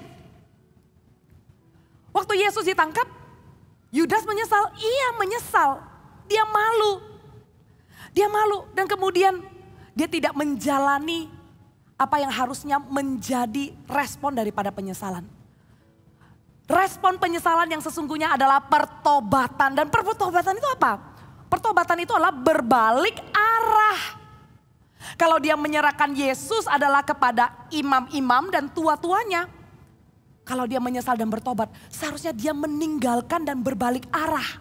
Waktu Yesus ditangkap, Yudas menyesal. Iya menyesal, dia malu. Dia malu dan kemudian dia tidak menjalani apa yang harusnya menjadi respon daripada penyesalan. Respon penyesalan yang sesungguhnya adalah pertobatan. Dan pertobatan itu apa? Pertobatan itu adalah berbalik arah. Kalau dia menyerahkan Yesus adalah kepada imam-imam dan tua-tuanya. Kalau dia menyesal dan bertobat, seharusnya dia meninggalkan dan berbalik arah.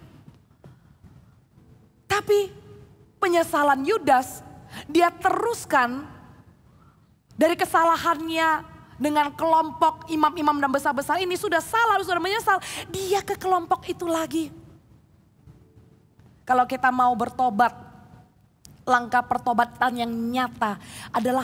Tapi penyesalan Yudas, dia teruskan dari kesalahannya dengan kelompok imam-imam dan besar-besar ini sudah salah, sudah menyesal. Dia ke kelompok itu lagi. Kalau kita mau bertobat, langkah pertobatan yang nyata adalah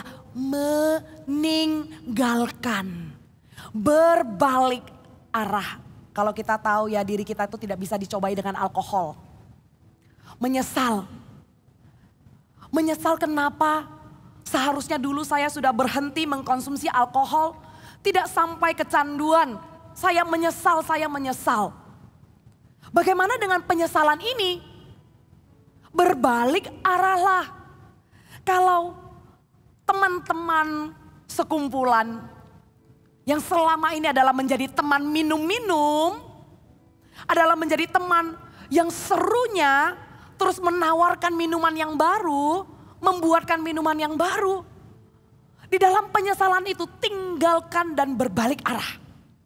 meninggalkan, berbalik arah. Kalau kita tahu ya diri kita itu tidak bisa dicobai dengan alkohol. Menyesal. Menyesal kenapa? Seharusnya dulu saya sudah berhenti mengkonsumsi alkohol. Tidak sampai kecanduan. Saya menyesal, saya menyesal. Bagaimana dengan penyesalan ini? Berbalik arahlah. Kalau teman-teman sekumpulan yang selama ini adalah menjadi teman minum-minum, adalah menjadi teman yang serunya terus menawarkan minuman yang baru, membuatkan minuman yang baru. Di dalam penyesalan itu tinggalkan dan berbalik arah.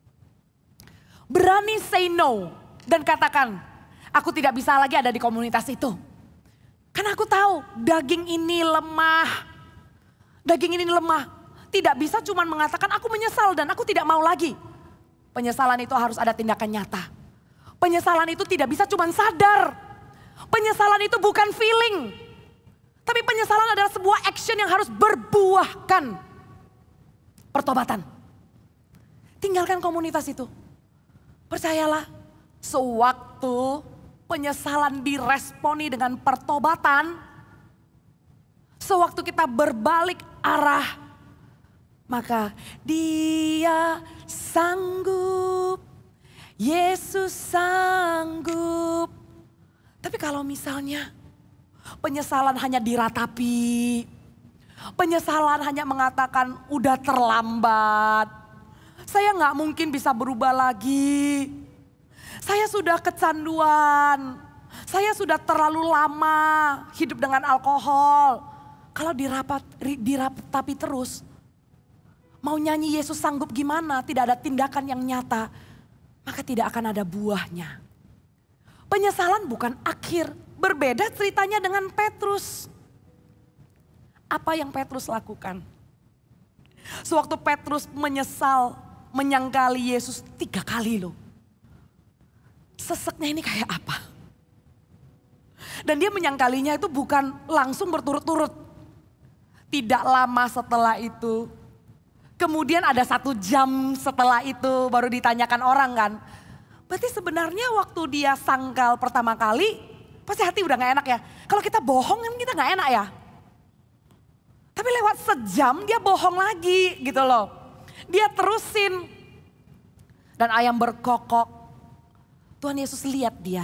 Berani say no dan katakan, aku tidak bisa lagi ada di komunitas itu. Karena aku tahu daging ini lemah. Daging ini lemah. Tidak bisa cuma mengatakan aku menyesal dan aku tidak mau lagi. Penyesalan itu harus ada tindakan nyata. Penyesalan itu tidak bisa cuma sadar. Penyesalan itu bukan feeling. Tapi penyesalan adalah sebuah action yang harus berbuahkan pertobatan. Tinggalkan komunitas itu. Percayalah, sewaktu penyesalan diresponi dengan pertobatan, sewaktu kita berbalik arah, maka Dia sanggup, Yesus sanggup. Tapi kalau misalnya penyesalan hanya diratapi, penyesalan hanya mengatakan udah terlambat, saya nggak mungkin bisa berubah lagi. Saya sudah kecanduan, saya sudah terlalu lama hidup dengan alkohol. Kalau diratapi terus, mau nyanyi Yesus sanggup gimana, tidak ada tindakan yang nyata, maka tidak akan ada buahnya. Penyesalan bukan akhir. Berbeda ceritanya dengan Petrus. Apa yang Petrus lakukan? Sewaktu Petrus menyesal, menyangkali Yesus 3 kali loh. Seseknya ini kayak apa? Dan dia menyangkalinya itu bukan langsung berturut-turut. Tidak lama setelah itu. Kemudian ada 1 jam setelah itu baru ditanyakan orang kan. Berarti sebenarnya waktu dia sangkal pertama kali, pasti hati udah gak enak ya. Kalau kita bohong kan kita gak enak ya. Tapi lewat sejam dia bohong lagi gitu loh. Dia terusin. Dan ayam berkokok. Tuhan Yesus lihat dia.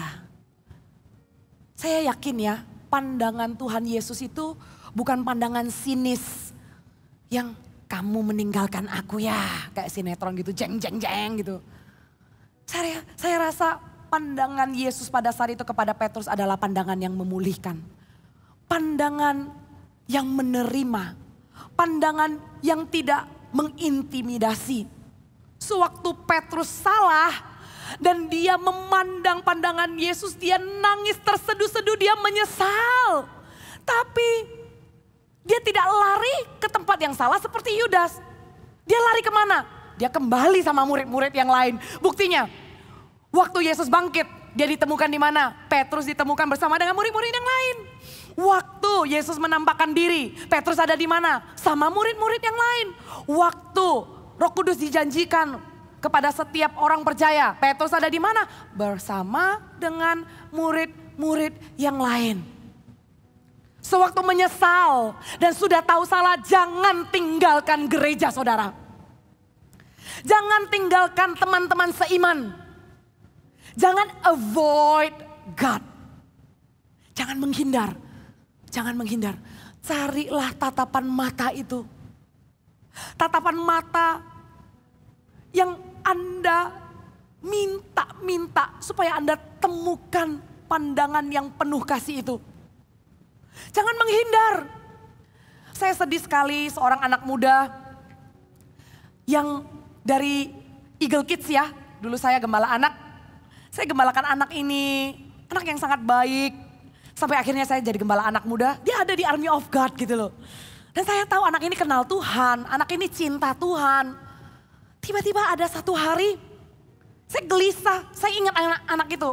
Saya yakin ya, pandangan Tuhan Yesus itu bukan pandangan sinis. Yang kamu meninggalkan aku ya. Kayak sinetron gitu, jeng jeng jeng gitu. Saya rasa pandangan Yesus pada saat itu kepada Petrus adalah pandangan yang memulihkan. Pandangan yang menerima. Pandangan yang tidak mengintimidasi. Sewaktu Petrus salah dan dia memandang pandangan Yesus, dia nangis terseduh-seduh, dia menyesal. Tapi dia tidak lari ke tempat yang salah seperti Yudas. Dia lari kemana? Dia kembali sama murid-murid yang lain. Buktinya, waktu Yesus bangkit, dia ditemukan di mana? Petrus ditemukan bersama dengan murid-murid yang lain. Waktu Yesus menampakkan diri, Petrus ada di mana? Sama murid-murid yang lain. Waktu Roh Kudus dijanjikan kepada setiap orang percaya, Petrus ada di mana? Bersama dengan murid-murid yang lain. Sewaktu menyesal dan sudah tahu salah, jangan tinggalkan gereja saudara. Jangan tinggalkan teman-teman seiman. Jangan avoid God. Jangan menghindar. Jangan menghindar. Carilah tatapan mata itu. Tatapan mata yang Anda minta supaya Anda temukan pandangan yang penuh kasih itu. Jangan menghindar. Saya sedih sekali seorang anak muda yang dari Eagle Kids ya. Dulu saya gembala anak. Saya gembalakan anak ini, anak yang sangat baik. Sampai akhirnya saya jadi gembala anak muda. Dia ada di Army of God gitu loh. Dan saya tahu anak ini kenal Tuhan, anak ini cinta Tuhan. Tiba-tiba ada satu hari, saya gelisah, saya ingat anak itu.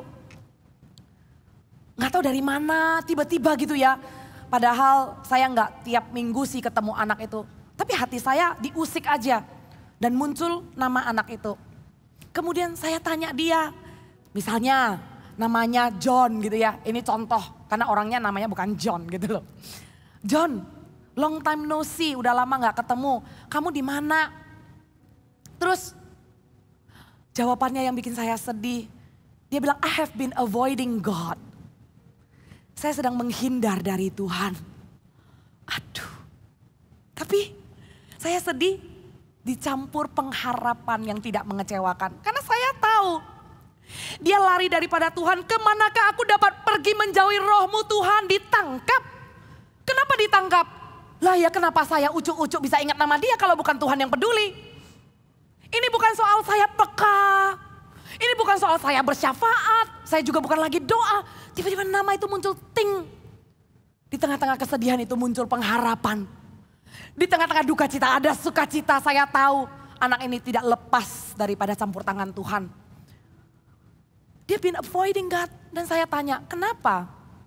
Gak tahu dari mana, tiba-tiba gitu ya. Padahal saya gak tiap minggu sih ketemu anak itu. Tapi hati saya diusik aja. Dan muncul nama anak itu. Kemudian saya tanya dia, misalnya namanya John gitu ya. Ini contoh, karena orangnya namanya bukan John gitu loh. John, long time no see, udah lama gak ketemu. Kamu di mana? Terus jawabannya yang bikin saya sedih. Dia bilang, I have been avoiding God. Saya sedang menghindar dari Tuhan. Aduh. Tapi saya sedih dicampur pengharapan yang tidak mengecewakan. Karena saya tahu dia lari daripada Tuhan. Kemanakah aku dapat pergi menjauhi rohmu Tuhan? Ditangkap. Kenapa ditangkap? Lah ya kenapa saya ucuk-ucuk bisa ingat nama dia kalau bukan Tuhan yang peduli? Ini bukan soal saya peka. Ini bukan soal saya bersyafaat. Saya juga bukan lagi doa. Tiba-tiba nama itu muncul ting. Di tengah-tengah kesedihan itu muncul pengharapan. Di tengah-tengah duka cita ada sukacita. Saya tahu anak ini tidak lepas daripada campur tangan Tuhan. Dia been avoiding God. Dan saya tanya, kenapa?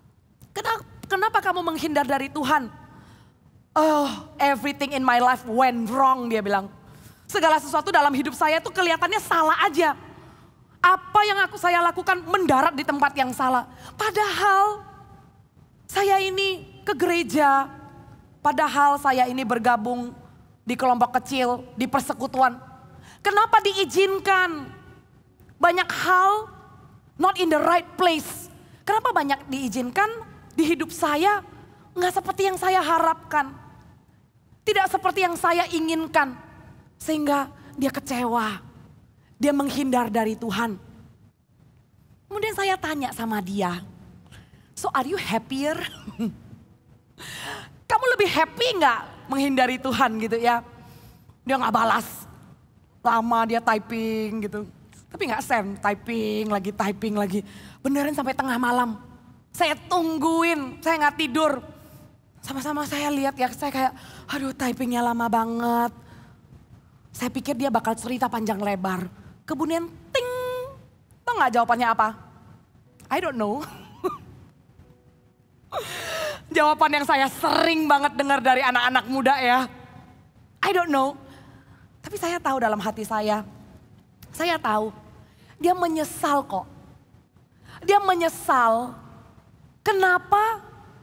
Kenapa kamu menghindar dari Tuhan? Oh, everything in my life went wrong, dia bilang. Segala sesuatu dalam hidup saya tuh kelihatannya salah aja. Apa yang saya lakukan mendarat di tempat yang salah. Padahal saya ini ke gereja. Padahal saya ini bergabung di kelompok kecil, di persekutuan. Kenapa diizinkan? Banyak hal not in the right place. Kenapa banyak diizinkan di hidup saya nggak seperti yang saya harapkan. Tidak seperti yang saya inginkan. Sehingga dia kecewa. Dia menghindar dari Tuhan. Kemudian saya tanya sama dia. So are you happier? Kamu lebih happy nggak menghindari Tuhan gitu ya? Dia nggak balas. Lama dia typing gitu. Tapi nggak send, typing lagi. Beneran sampai tengah malam. Saya tungguin, saya nggak tidur. Sama-sama saya lihat ya, saya kayak aduh typingnya lama banget. Saya pikir dia bakal cerita panjang lebar. Kemudian ting, tau gak jawabannya apa? I don't know. Jawaban yang saya sering banget dengar dari anak-anak muda ya. I don't know. Tapi saya tahu dalam hati saya tahu dia menyesal kok. Dia menyesal. Kenapa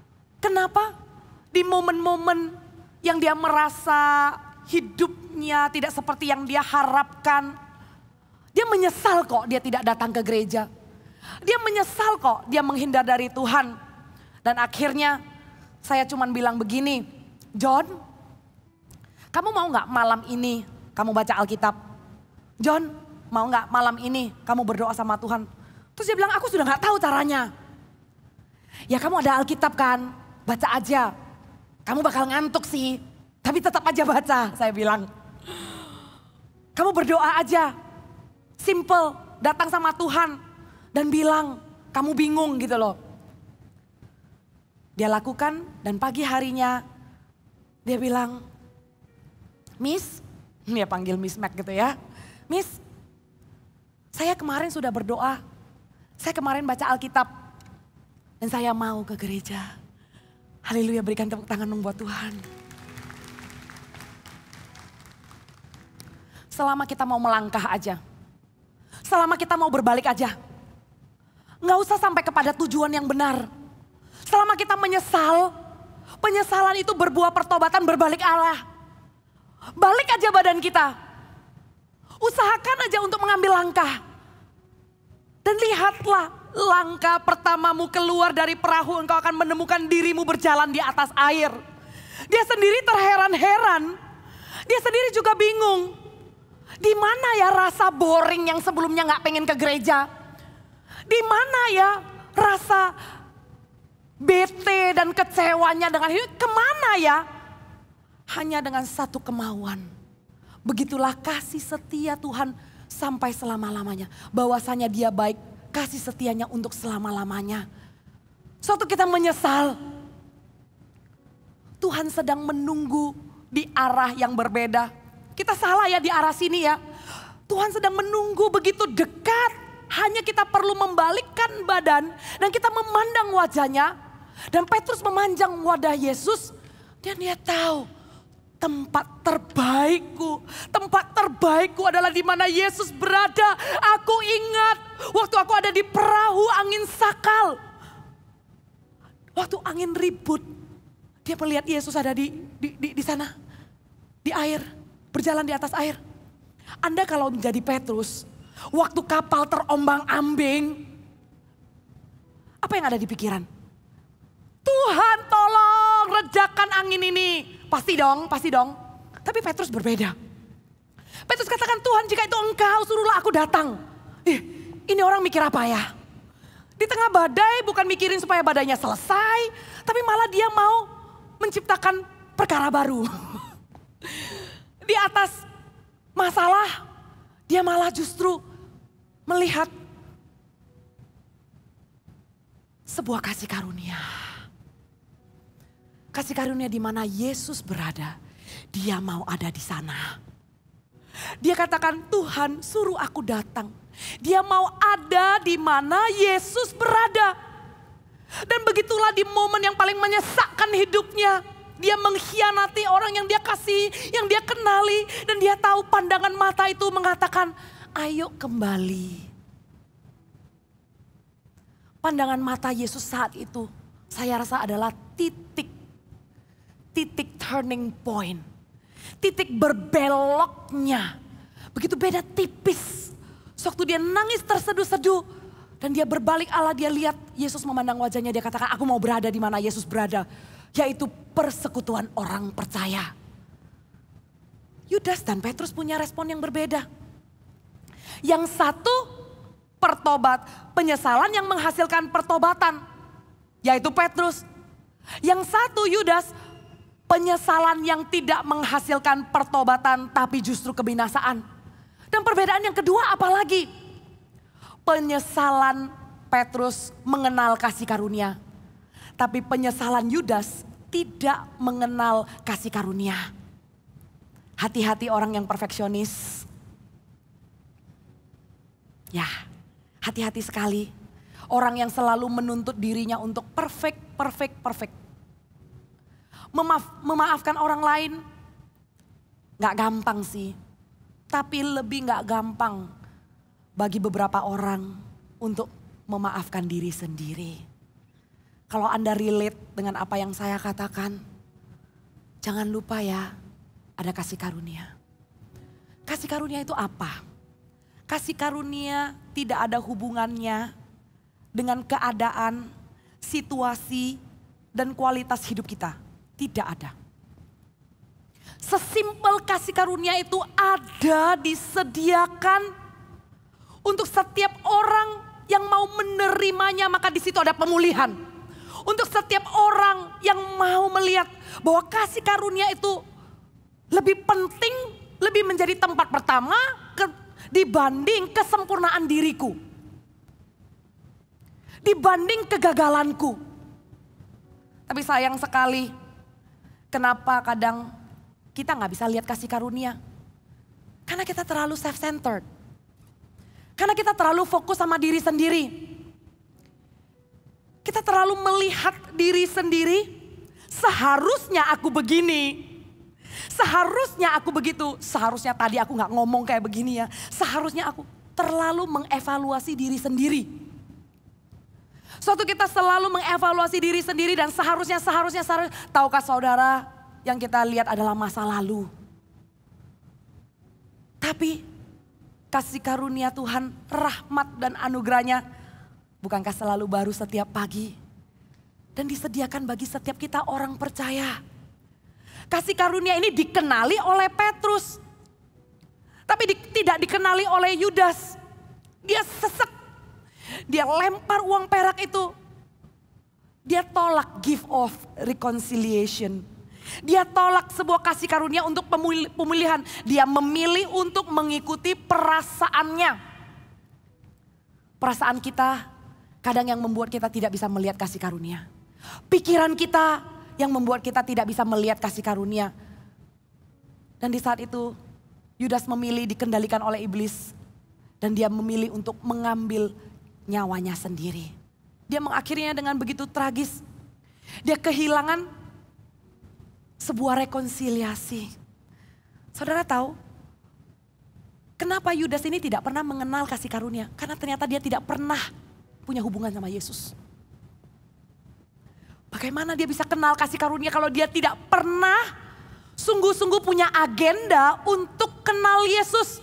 di momen-momen yang dia merasa hidupnya tidak seperti yang dia harapkan. Dia menyesal kok dia tidak datang ke gereja. Dia menyesal kok dia menghindar dari Tuhan. Dan akhirnya saya cuman bilang begini, John, kamu mau gak malam ini kamu baca Alkitab? John, mau gak malam ini kamu berdoa sama Tuhan? Terus dia bilang, aku sudah gak tahu caranya. Ya kamu ada Alkitab kan, baca aja. Kamu bakal ngantuk sih. Tapi tetap aja baca, saya bilang. Kamu berdoa aja. Simple, datang sama Tuhan. Dan bilang, kamu bingung gitu loh. Dia lakukan dan pagi harinya dia bilang, Miss, dia panggil Miss Mac gitu ya. Miss, saya kemarin sudah berdoa. Saya kemarin baca Alkitab. Dan saya mau ke gereja. Haleluya, berikan tepuk tangan dong buat Tuhan. Selama kita mau melangkah aja. Selama kita mau berbalik aja. Nggak usah sampai kepada tujuan yang benar. Selama kita menyesal, penyesalan itu berbuah pertobatan berbalik arah. Balik aja badan kita. Usahakan aja untuk mengambil langkah. Dan lihatlah langkah pertamamu keluar dari perahu, engkau akan menemukan dirimu berjalan di atas air. Dia sendiri terheran-heran. Dia sendiri juga bingung. Di mana ya rasa boring yang sebelumnya gak pengen ke gereja? Di mana ya rasa bete dan kecewanya dengan hidup? Kemana ya? Hanya dengan satu kemauan. Begitulah kasih setia Tuhan sampai selama-lamanya. Bahwasanya dia baik, kasih setianya untuk selama-lamanya. Suatu kita menyesal. Tuhan sedang menunggu di arah yang berbeda. Kita salah ya di arah sini ya. Tuhan sedang menunggu begitu dekat. Hanya kita perlu membalikkan badan dan kita memandang wajahnya. Dan Petrus memanjang wadah Yesus dan dia tahu tempat terbaikku adalah di mana Yesus berada. Aku ingat waktu aku ada di perahu angin sakal. Waktu angin ribut, dia melihat Yesus ada di sana, di air, berjalan di atas air. Anda kalau menjadi Petrus, waktu kapal terombang-ambing, apa yang ada di pikiran? Tuhan tolong redakan angin ini. Pasti dong. Tapi Petrus berbeda. Petrus katakan, Tuhan jika itu engkau suruhlah aku datang. Ini orang mikir apa ya? Di tengah badai bukan mikirin supaya badainya selesai. Tapi malah dia mau menciptakan perkara baru. Di atas masalah dia malah justru melihat sebuah kasih karunia. Kasih karunia di mana Yesus berada, dia mau ada di sana. Dia katakan, Tuhan suruh aku datang. Dia mau ada di mana Yesus berada. Dan begitulah di momen yang paling menyesakkan hidupnya. Dia mengkhianati orang yang dia kasih, yang dia kenali. Dan dia tahu pandangan mata itu mengatakan, ayo kembali. Pandangan mata Yesus saat itu saya rasa adalah titik turning point. Titik berbeloknya. Begitu beda tipis. Waktu dia nangis terseduh-seduh. Dan dia berbalik Allah, dia lihat Yesus memandang wajahnya. Dia katakan, aku mau berada di mana Yesus berada. Yaitu persekutuan orang percaya. Yudas dan Petrus punya respon yang berbeda. Yang satu pertobat, penyesalan yang menghasilkan pertobatan. Yaitu Petrus. Yang satu Yudas, penyesalan yang tidak menghasilkan pertobatan tapi justru kebinasaan. Dan perbedaan yang kedua apalagi? Penyesalan Petrus mengenal kasih karunia. Tapi penyesalan Yudas tidak mengenal kasih karunia. Hati-hati orang yang perfeksionis. Ya, hati-hati sekali. Orang yang selalu menuntut dirinya untuk perfect. Memaafkan orang lain gak gampang sih. Tapi lebih gak gampang bagi beberapa orang untuk memaafkan diri sendiri. Kalau Anda relate dengan apa yang saya katakan, jangan lupa ya, ada kasih karunia. Kasih karunia itu apa? Kasih karunia tidak ada hubungannya dengan keadaan, situasi, dan kualitas hidup kita. Tidak ada. Sesimpel kasih karunia itu ada, disediakan untuk setiap orang yang mau menerimanya, maka di situ ada pemulihan. Untuk setiap orang yang mau melihat bahwa kasih karunia itu lebih penting, lebih menjadi tempat pertama dibanding kesempurnaan diriku. Dibanding kegagalanku. Tapi sayang sekali, kenapa kadang kita gak bisa lihat kasih karunia? Karena kita terlalu self-centered. Karena kita terlalu fokus sama diri sendiri. Kita terlalu melihat diri sendiri. Seharusnya aku begini. Seharusnya aku begitu. Seharusnya tadi aku gak ngomong kayak begini ya. Seharusnya aku terlalu mengevaluasi diri sendiri. Suatu kita selalu mengevaluasi diri sendiri dan seharusnya. Tahukah saudara, yang kita lihat adalah masa lalu. Tapi kasih karunia Tuhan, rahmat dan anugerahnya bukankah selalu baru setiap pagi? Dan disediakan bagi setiap kita orang percaya. Kasih karunia ini dikenali oleh Petrus. Tapi tidak dikenali oleh Yudas. Dia sesek. Dia lempar uang perak itu. Dia tolak gift of reconciliation. Dia tolak sebuah kasih karunia untuk pemulihan. Dia memilih untuk mengikuti perasaannya. Perasaan kita kadang yang membuat kita tidak bisa melihat kasih karunia. Pikiran kita yang membuat kita tidak bisa melihat kasih karunia. Dan di saat itu Yudas memilih dikendalikan oleh iblis. Dan dia memilih untuk mengambil nyawanya sendiri. Dia mengakhirinya dengan begitu tragis. Dia kehilangan sebuah rekonsiliasi. Saudara tahu, kenapa Yudas ini tidak pernah mengenal kasih karunia? Karena ternyata dia tidak pernah punya hubungan sama Yesus. Bagaimana dia bisa kenal kasih karunia kalau dia tidak pernah sungguh-sungguh punya agenda untuk kenal Yesus?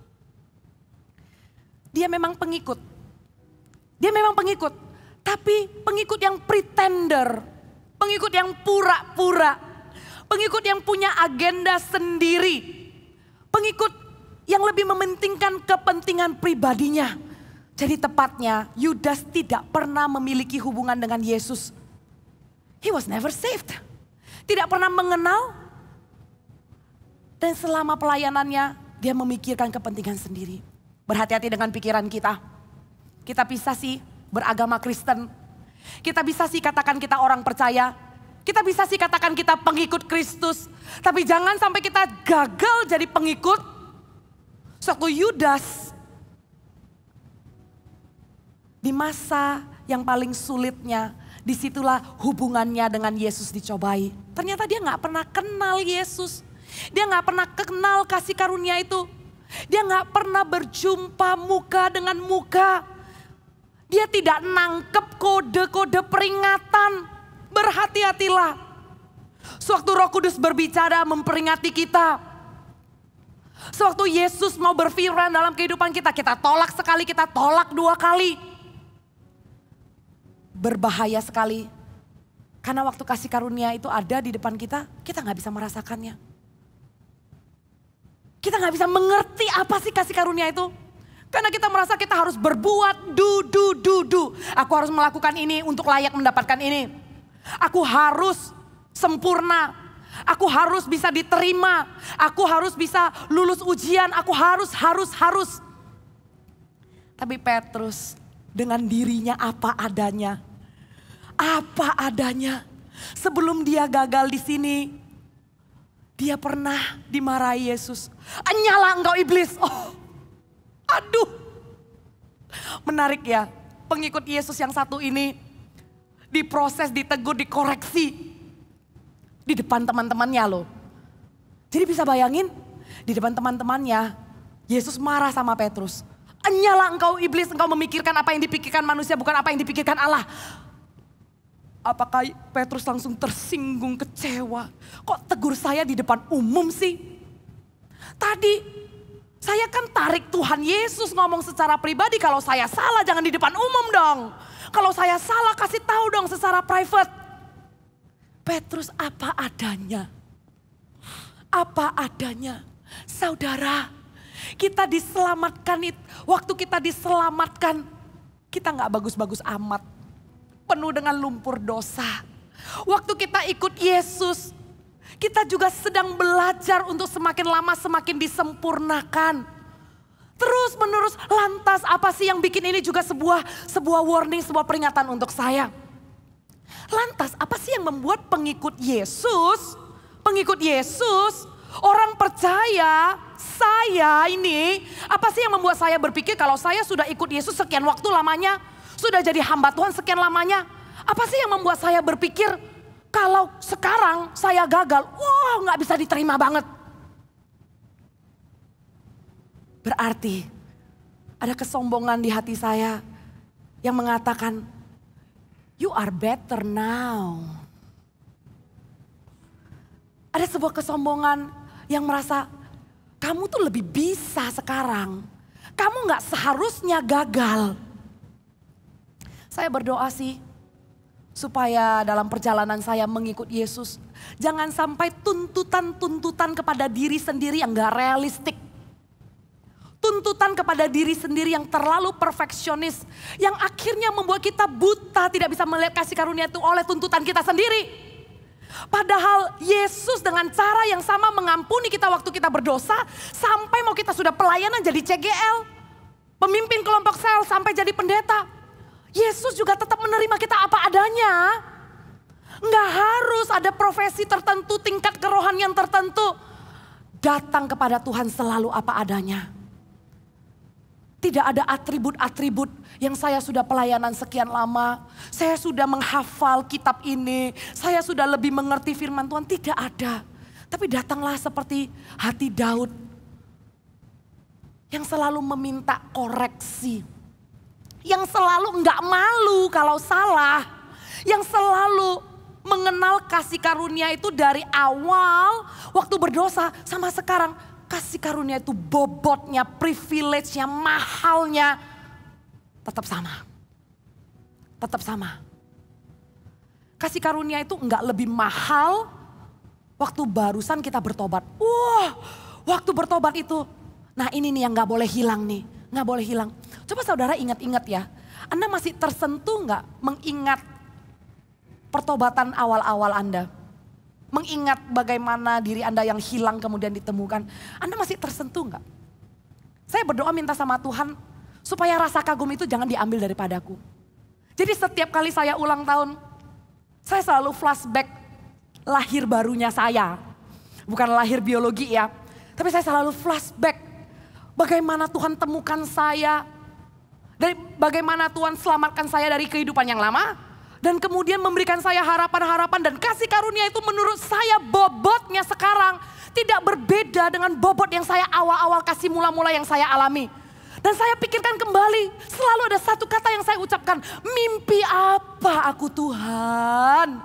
Dia memang pengikut. Dia memang pengikut. Tapi pengikut yang pretender. Pengikut yang pura-pura. Pengikut yang punya agenda sendiri. Pengikut yang lebih mementingkan kepentingan pribadinya. Jadi tepatnya Yudas tidak pernah memiliki hubungan dengan Yesus. He was never saved. Tidak pernah mengenal. Dan selama pelayanannya dia memikirkan kepentingan sendiri. Berhati-hati dengan pikiran kita. Kita bisa sih beragama Kristen. Kita bisa sih katakan kita orang percaya. Kita bisa sih katakan kita pengikut Kristus. Tapi jangan sampai kita gagal jadi pengikut. Suatu Yudas. Di masa yang paling sulitnya. Disitulah hubungannya dengan Yesus dicobai. Ternyata dia gak pernah kenal Yesus. Dia gak pernah kenal kasih karunia itu. Dia gak pernah berjumpa muka dengan muka. Dia tidak nangkep kode-kode peringatan. Berhati-hatilah. Sewaktu Roh Kudus berbicara memperingati kita. Sewaktu Yesus mau berfirman dalam kehidupan kita. Kita tolak sekali, kita tolak 2 kali. Berbahaya sekali. Karena waktu kasih karunia itu ada di depan kita. Kita gak bisa merasakannya. Kita gak bisa mengerti apa sih kasih karunia itu. Karena kita merasa kita harus berbuat do. Aku harus melakukan ini untuk layak mendapatkan ini. Aku harus sempurna. Aku harus bisa diterima. Aku harus bisa lulus ujian. Aku harus. Tapi Petrus dengan dirinya apa adanya. Apa adanya. Sebelum dia gagal di sini. Dia pernah dimarahi Yesus. Nyala engkau iblis. Oh, aduh. Menarik ya. Pengikut Yesus yang satu ini. Diproses, ditegur, dikoreksi. Di depan teman-temannya loh. Jadi bisa bayangin. Di depan teman-temannya. Yesus marah sama Petrus. Nyala engkau iblis, engkau memikirkan apa yang dipikirkan manusia, bukan apa yang dipikirkan Allah. Apakah Petrus langsung tersinggung, kecewa? Kok tegur saya di depan umum sih? Tadi saya kan tarik Tuhan Yesus ngomong secara pribadi. Kalau saya salah jangan di depan umum dong. Kalau saya salah kasih tahu dong secara private. Petrus apa adanya. Apa adanya. Saudara, kita diselamatkan. Waktu kita diselamatkan, kita gak bagus-bagus amat. Penuh dengan lumpur dosa. Waktu kita ikut Yesus, kita juga sedang belajar untuk semakin lama semakin disempurnakan. Terus menerus, lantas apa sih yang bikin ini juga sebuah warning, sebuah peringatan untuk saya. Lantas apa sih yang membuat pengikut Yesus, orang percaya, saya ini, apa sih yang membuat saya berpikir kalau saya sudah ikut Yesus sekian waktu lamanya, sudah jadi hamba Tuhan sekian lamanya. Apa sih yang membuat saya berpikir kalau sekarang saya gagal, wah gak bisa diterima banget. Berarti ada kesombongan di hati saya yang mengatakan, you are better now. Ada sebuah kesombongan yang merasa, kamu tuh lebih bisa sekarang. Kamu gak seharusnya gagal. Saya berdoa sih, supaya dalam perjalanan saya mengikut Yesus, jangan sampai tuntutan-tuntutan kepada diri sendiri yang gak realistik. tuntutan kepada diri sendiri yang terlalu perfeksionis, yang akhirnya membuat kita buta, tidak bisa melihat kasih karunia itu oleh tuntutan kita sendiri. Padahal Yesus dengan cara yang sama mengampuni kita waktu kita berdosa, sampai mau kita sudah pelayanan jadi CGL, pemimpin kelompok sel, sampai jadi pendeta. Yesus juga tetap menerima kita apa adanya. Nggak harus ada profesi tertentu, tingkat kerohanian tertentu. Datang kepada Tuhan selalu apa adanya. Tidak ada atribut-atribut yang saya sudah pelayanan sekian lama. Saya sudah menghafal kitab ini. Saya sudah lebih mengerti firman Tuhan. Tidak ada. Tapi datanglah seperti hati Daud. Yang selalu meminta koreksi. Yang selalu enggak malu kalau salah. Yang selalu mengenal kasih karunia itu dari awal waktu berdosa sama sekarang. Kasih karunia itu bobotnya, privilege-nya, mahalnya tetap sama. Tetap sama. Kasih karunia itu enggak lebih mahal waktu barusan kita bertobat. Wah, waktu bertobat itu. Nah ini nih yang enggak boleh hilang nih. Enggak boleh hilang. Coba saudara ingat-ingat ya. Anda masih tersentuh enggak mengingat pertobatan awal-awal Anda? Mengingat bagaimana diri Anda yang hilang kemudian ditemukan. Anda masih tersentuh enggak? Saya berdoa minta sama Tuhan supaya rasa kagum itu jangan diambil daripadaku. Jadi setiap kali saya ulang tahun, saya selalu flashback lahir barunya saya. Bukan lahir biologi ya, tapi saya selalu flashback bagaimana Tuhan temukan saya. Dari bagaimana Tuhan selamatkan saya dari kehidupan yang lama. Dan kemudian memberikan saya harapan-harapan dan kasih karunia itu menurut saya bobotnya sekarang tidak berbeda dengan bobot yang saya awal-awal kasih mula-mula yang saya alami. Dan saya pikirkan kembali, selalu ada satu kata yang saya ucapkan, mimpi apa aku Tuhan?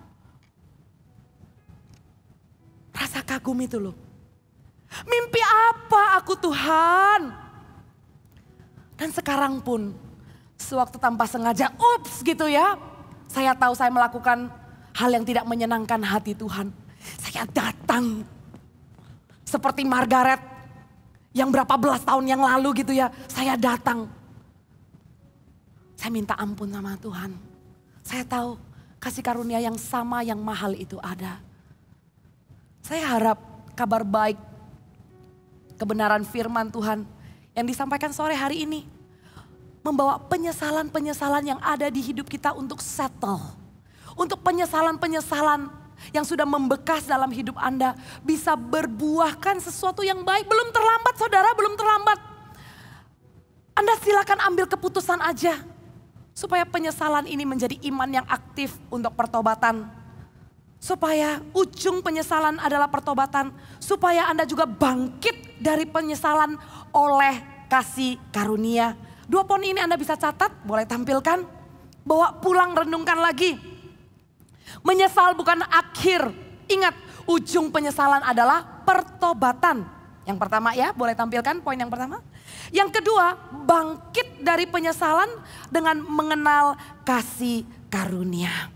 Rasa kagum itu loh. Mimpi apa aku Tuhan? Dan sekarang pun, sewaktu tanpa sengaja, ups gitu ya. Saya tahu saya melakukan hal yang tidak menyenangkan hati Tuhan. Saya datang seperti Margaret yang berapa belas tahun yang lalu gitu ya. Saya datang. Saya minta ampun sama Tuhan. Saya tahu kasih karunia yang sama yang mahal itu ada. Saya harap kabar baik, kebenaran firman Tuhan yang disampaikan sore hari ini membawa penyesalan-penyesalan yang ada di hidup kita untuk settle. Untuk penyesalan-penyesalan yang sudah membekas dalam hidup Anda bisa berbuahkan sesuatu yang baik. Belum terlambat saudara, belum terlambat. Anda silakan ambil keputusan aja. Supaya penyesalan ini menjadi iman yang aktif untuk pertobatan. Supaya ujung penyesalan adalah pertobatan. Supaya Anda juga bangkit dari penyesalan oleh kasih karunia. 2 poin ini Anda bisa catat, boleh tampilkan. Bawa pulang, renungkan lagi. Menyesal bukan akhir. Ingat, ujung penyesalan adalah pertobatan. Yang pertama ya, boleh tampilkan poin yang pertama. Yang kedua, bangkit dari penyesalan dengan mengenal kasih karunia.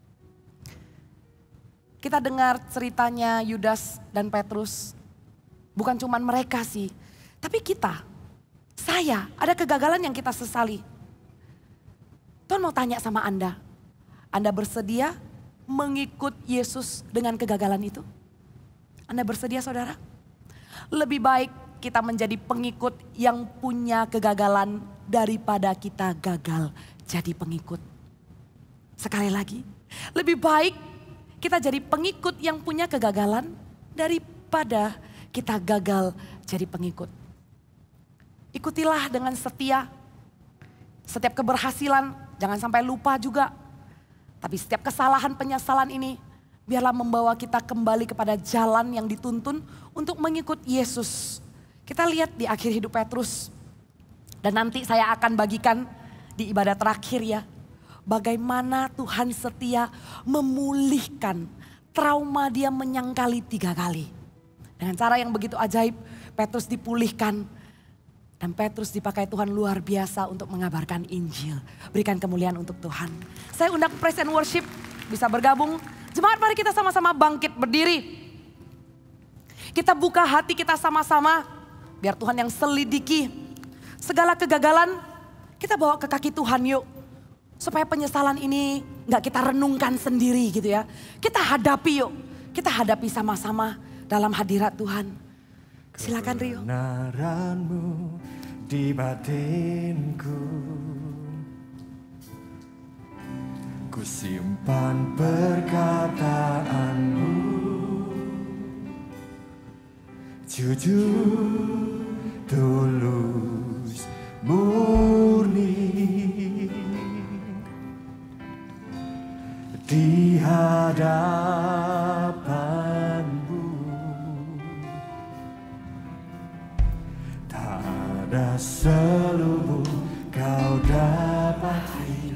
Kita dengar ceritanya Yudas dan Petrus. Bukan cuma mereka sih, tapi kita. Saya, ada kegagalan yang kita sesali. Tuhan mau tanya sama Anda. Anda bersedia mengikut Yesus dengan kegagalan itu? Anda bersedia saudara? Lebih baik kita menjadi pengikut yang punya kegagalan daripada kita gagal jadi pengikut. Sekali lagi, lebih baik kita jadi pengikut yang punya kegagalan daripada kita gagal jadi pengikut. Ikutilah dengan setia. Setiap keberhasilan jangan sampai lupa juga. Tapi setiap kesalahan penyesalan ini biarlah membawa kita kembali kepada jalan yang dituntun untuk mengikut Yesus. Kita lihat di akhir hidup Petrus. Dan nanti saya akan bagikan di ibadah terakhir ya. Bagaimana Tuhan setia memulihkan trauma dia menyangkali 3 kali. Dengan cara yang begitu ajaib Petrus dipulihkan. Dan Petrus dipakai Tuhan luar biasa untuk mengabarkan Injil. Berikan kemuliaan untuk Tuhan. Saya undang praise and worship bisa bergabung. Jemaat mari kita sama-sama bangkit berdiri. Kita buka hati kita sama-sama Biar Tuhan yang selidiki. Segala kegagalan kita bawa ke kaki Tuhan yuk. Supaya penyesalan ini gak kita renungkan sendiri gitu ya. Kita hadapi yuk. Kita hadapi sama-sama dalam hadirat Tuhan. Silakan Rio. Kebenaran-Mu di batinku, ku simpan perkataan-Mu, jujur, tulus, murni, di hadapan-Mu. Tak ada selubung kau dapati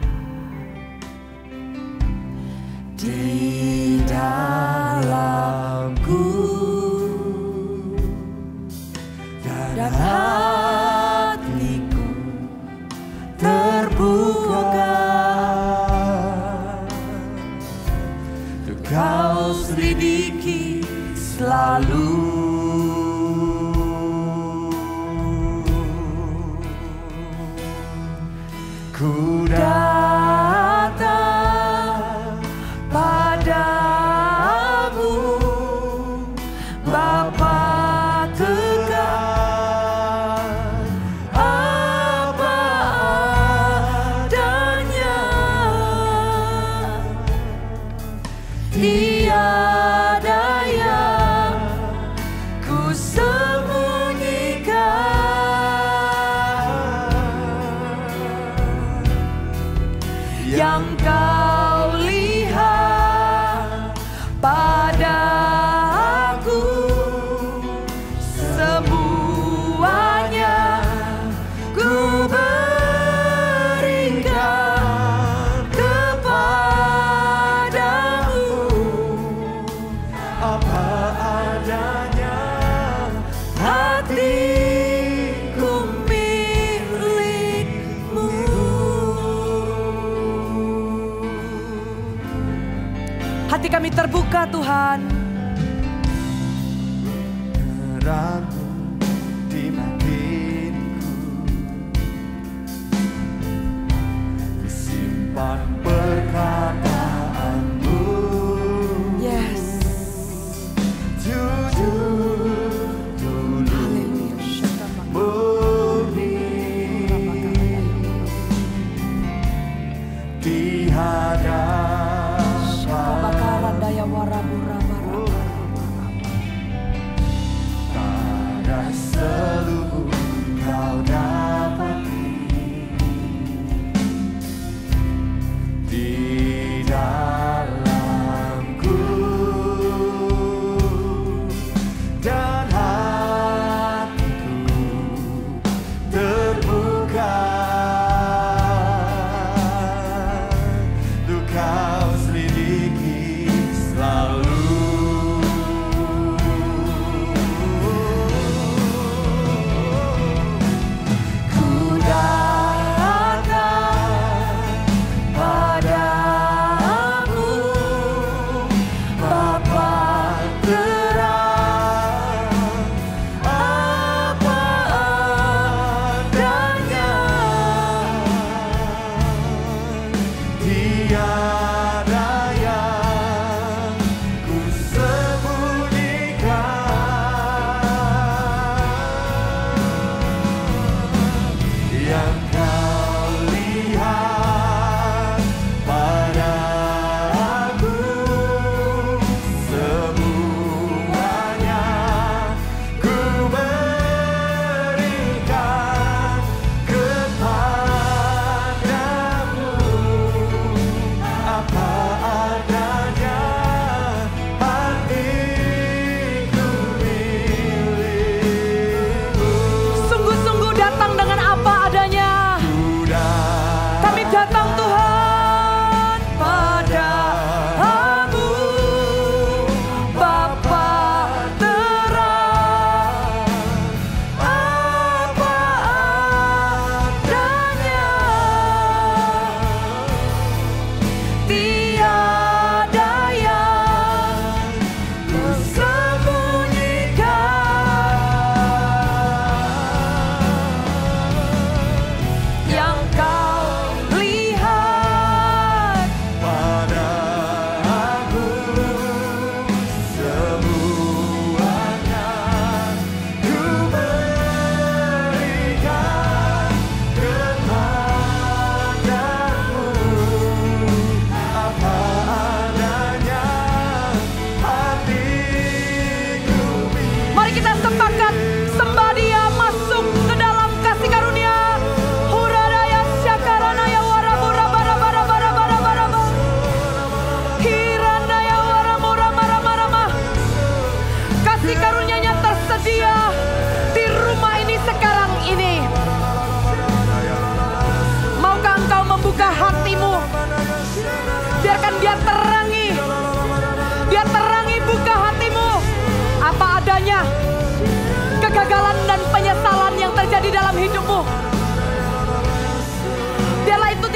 di dalamku, dan hatiku terbuka untuk kau selidiki selalu. Ku datang padamu, Bapa kekal, apa adanya, tiada yang ku sembunyikan. Yang kau lihat pada aku, semuanya ku berikan kepadamu. Apa adanya, hatiku milikmu. Hati kami terbuka Tuhan. Kebenaran-Mu di batinku, ku simpan perkataan-Mu. Yes. Jujur, tulus, murni, di hadapan. Tak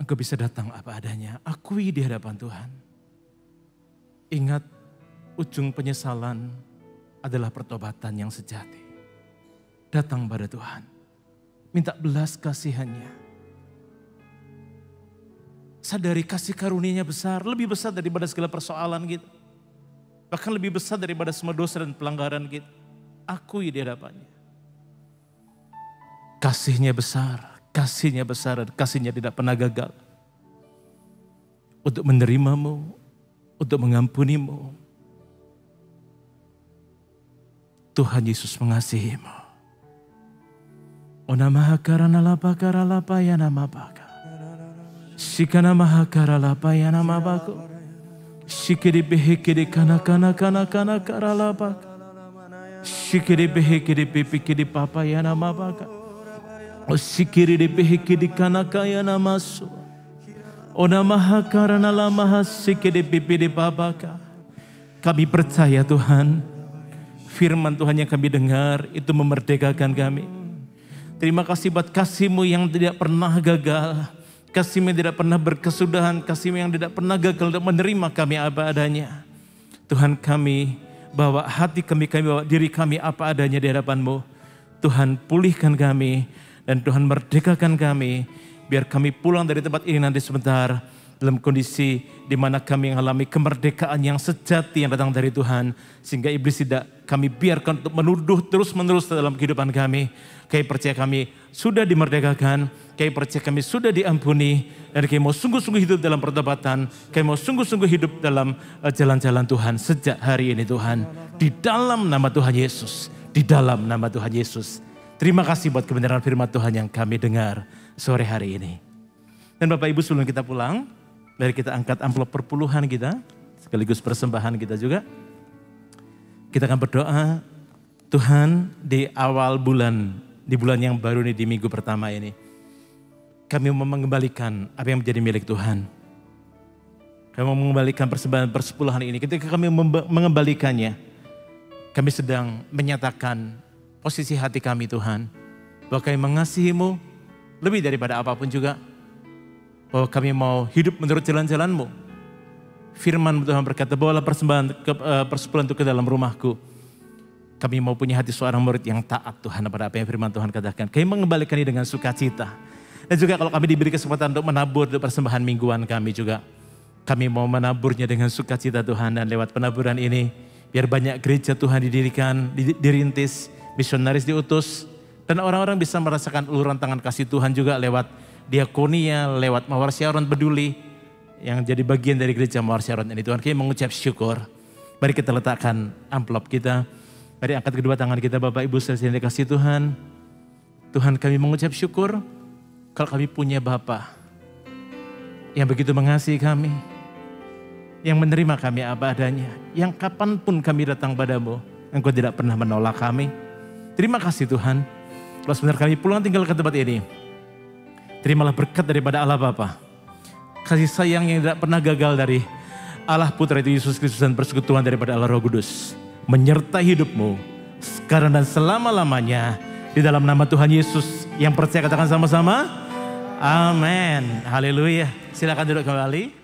engkau bisa datang apa adanya. Akui di hadapan Tuhan. Ingat, ujung penyesalan adalah pertobatan yang sejati. Datang pada Tuhan. Minta belas kasihannya. Sadari kasih karunia-Nya besar, lebih besar daripada segala persoalan kita. Bahkan lebih besar daripada semua dosa dan pelanggaran kita. Akui di hadapannya. Kasih-Nya besar, kasih-Nya besar, dan kasih-Nya tidak pernah gagal. Untuk menerimamu, untuk mengampunimu. Tuhan Yesus mengasihimu. Ona mahakara nalapa kara lapa ya nama baka. Shikana mahakara lapa ya nama bako. Shikiri behekiri kana kana kana kana kara lapa. Shikiri behekiri pipikiri papa ya nama baka. Shikiri behekiri kana kaya nama su. Ona mahakara nalama shikiri pipiri babaka. Kami percaya Tuhan. Firman Tuhan yang kami dengar itu memerdekakan kami. Terima kasih buat kasih-Mu yang tidak pernah gagal. Kasih-Mu yang tidak pernah berkesudahan. Kasih-Mu yang tidak pernah gagal untuk menerima kami apa adanya. Tuhan kami bawa hati kami bawa diri kami apa adanya di hadapan-Mu. Tuhan pulihkan kami dan Tuhan merdekakan kami. Biar kami pulang dari tempat ini nanti sebentar dalam kondisi di mana kami mengalami kemerdekaan yang sejati yang datang dari Tuhan. Sehingga iblis tidak kami biarkan untuk menuduh terus-menerus dalam kehidupan kami. Kami percaya kami sudah dimerdekakan, kami percaya kami sudah diampuni, dan kami mau sungguh-sungguh hidup dalam pertobatan, kami mau sungguh-sungguh hidup dalam jalan-jalan Tuhan sejak hari ini Tuhan. Di dalam nama Tuhan Yesus, di dalam nama Tuhan Yesus. Terima kasih buat kebenaran firman Tuhan yang kami dengar sore hari ini. Dan Bapak Ibu sebelum kita pulang, mari kita angkat amplop perpuluhan kita, sekaligus persembahan kita juga. Kita akan berdoa, Tuhan di awal bulan, di bulan yang baru ini, di minggu pertama ini, kami mau mengembalikan apa yang menjadi milik Tuhan. Kami mau mengembalikan persembahan persepuluhan ini. Ketika kami mengembalikannya, kami sedang menyatakan posisi hati kami Tuhan, bahwa kami mengasihi-Mu lebih daripada apapun juga, bahwa kami mau hidup menurut jalan-jalan-Mu. Firman Tuhan berkata, bawalah persembahan persepuluhan itu ke dalam rumahku. Kami mau punya hati seorang murid yang taat Tuhan pada apa yang firman Tuhan katakan. Kami mengembalikan ini dengan sukacita. Dan juga kalau kami diberi kesempatan untuk menabur untuk persembahan mingguan kami juga. Kami mau menaburnya dengan sukacita Tuhan. Dan lewat penaburan ini, biar banyak gereja Tuhan didirikan, dirintis, misionaris diutus. Dan orang-orang bisa merasakan uluran tangan kasih Tuhan juga lewat diakonia, lewat Mawar Syaron Peduli. Yang jadi bagian dari gereja Mawar Syaron ini Tuhan. Kami mengucap syukur. Mari kita letakkan amplop kita. Mari angkat kedua tangan kita Bapak Ibu sekalian dikasih Tuhan. Tuhan kami mengucap syukur kalau kami punya Bapa yang begitu mengasihi kami. Yang menerima kami apa adanya. Yang kapanpun kami datang padamu, Engkau tidak pernah menolak kami. Terima kasih Tuhan. Kalau sebentar kami pulang tinggal ke tempat ini, terimalah berkat daripada Allah Bapa. Kasih sayang yang tidak pernah gagal dari Allah Putra itu Yesus Kristus dan persekutuan daripada Allah Roh Kudus. Menyertai hidupmu sekarang dan selama-lamanya di dalam nama Tuhan Yesus. Yang percaya katakan sama-sama, amin. Haleluya. Silakan duduk kembali.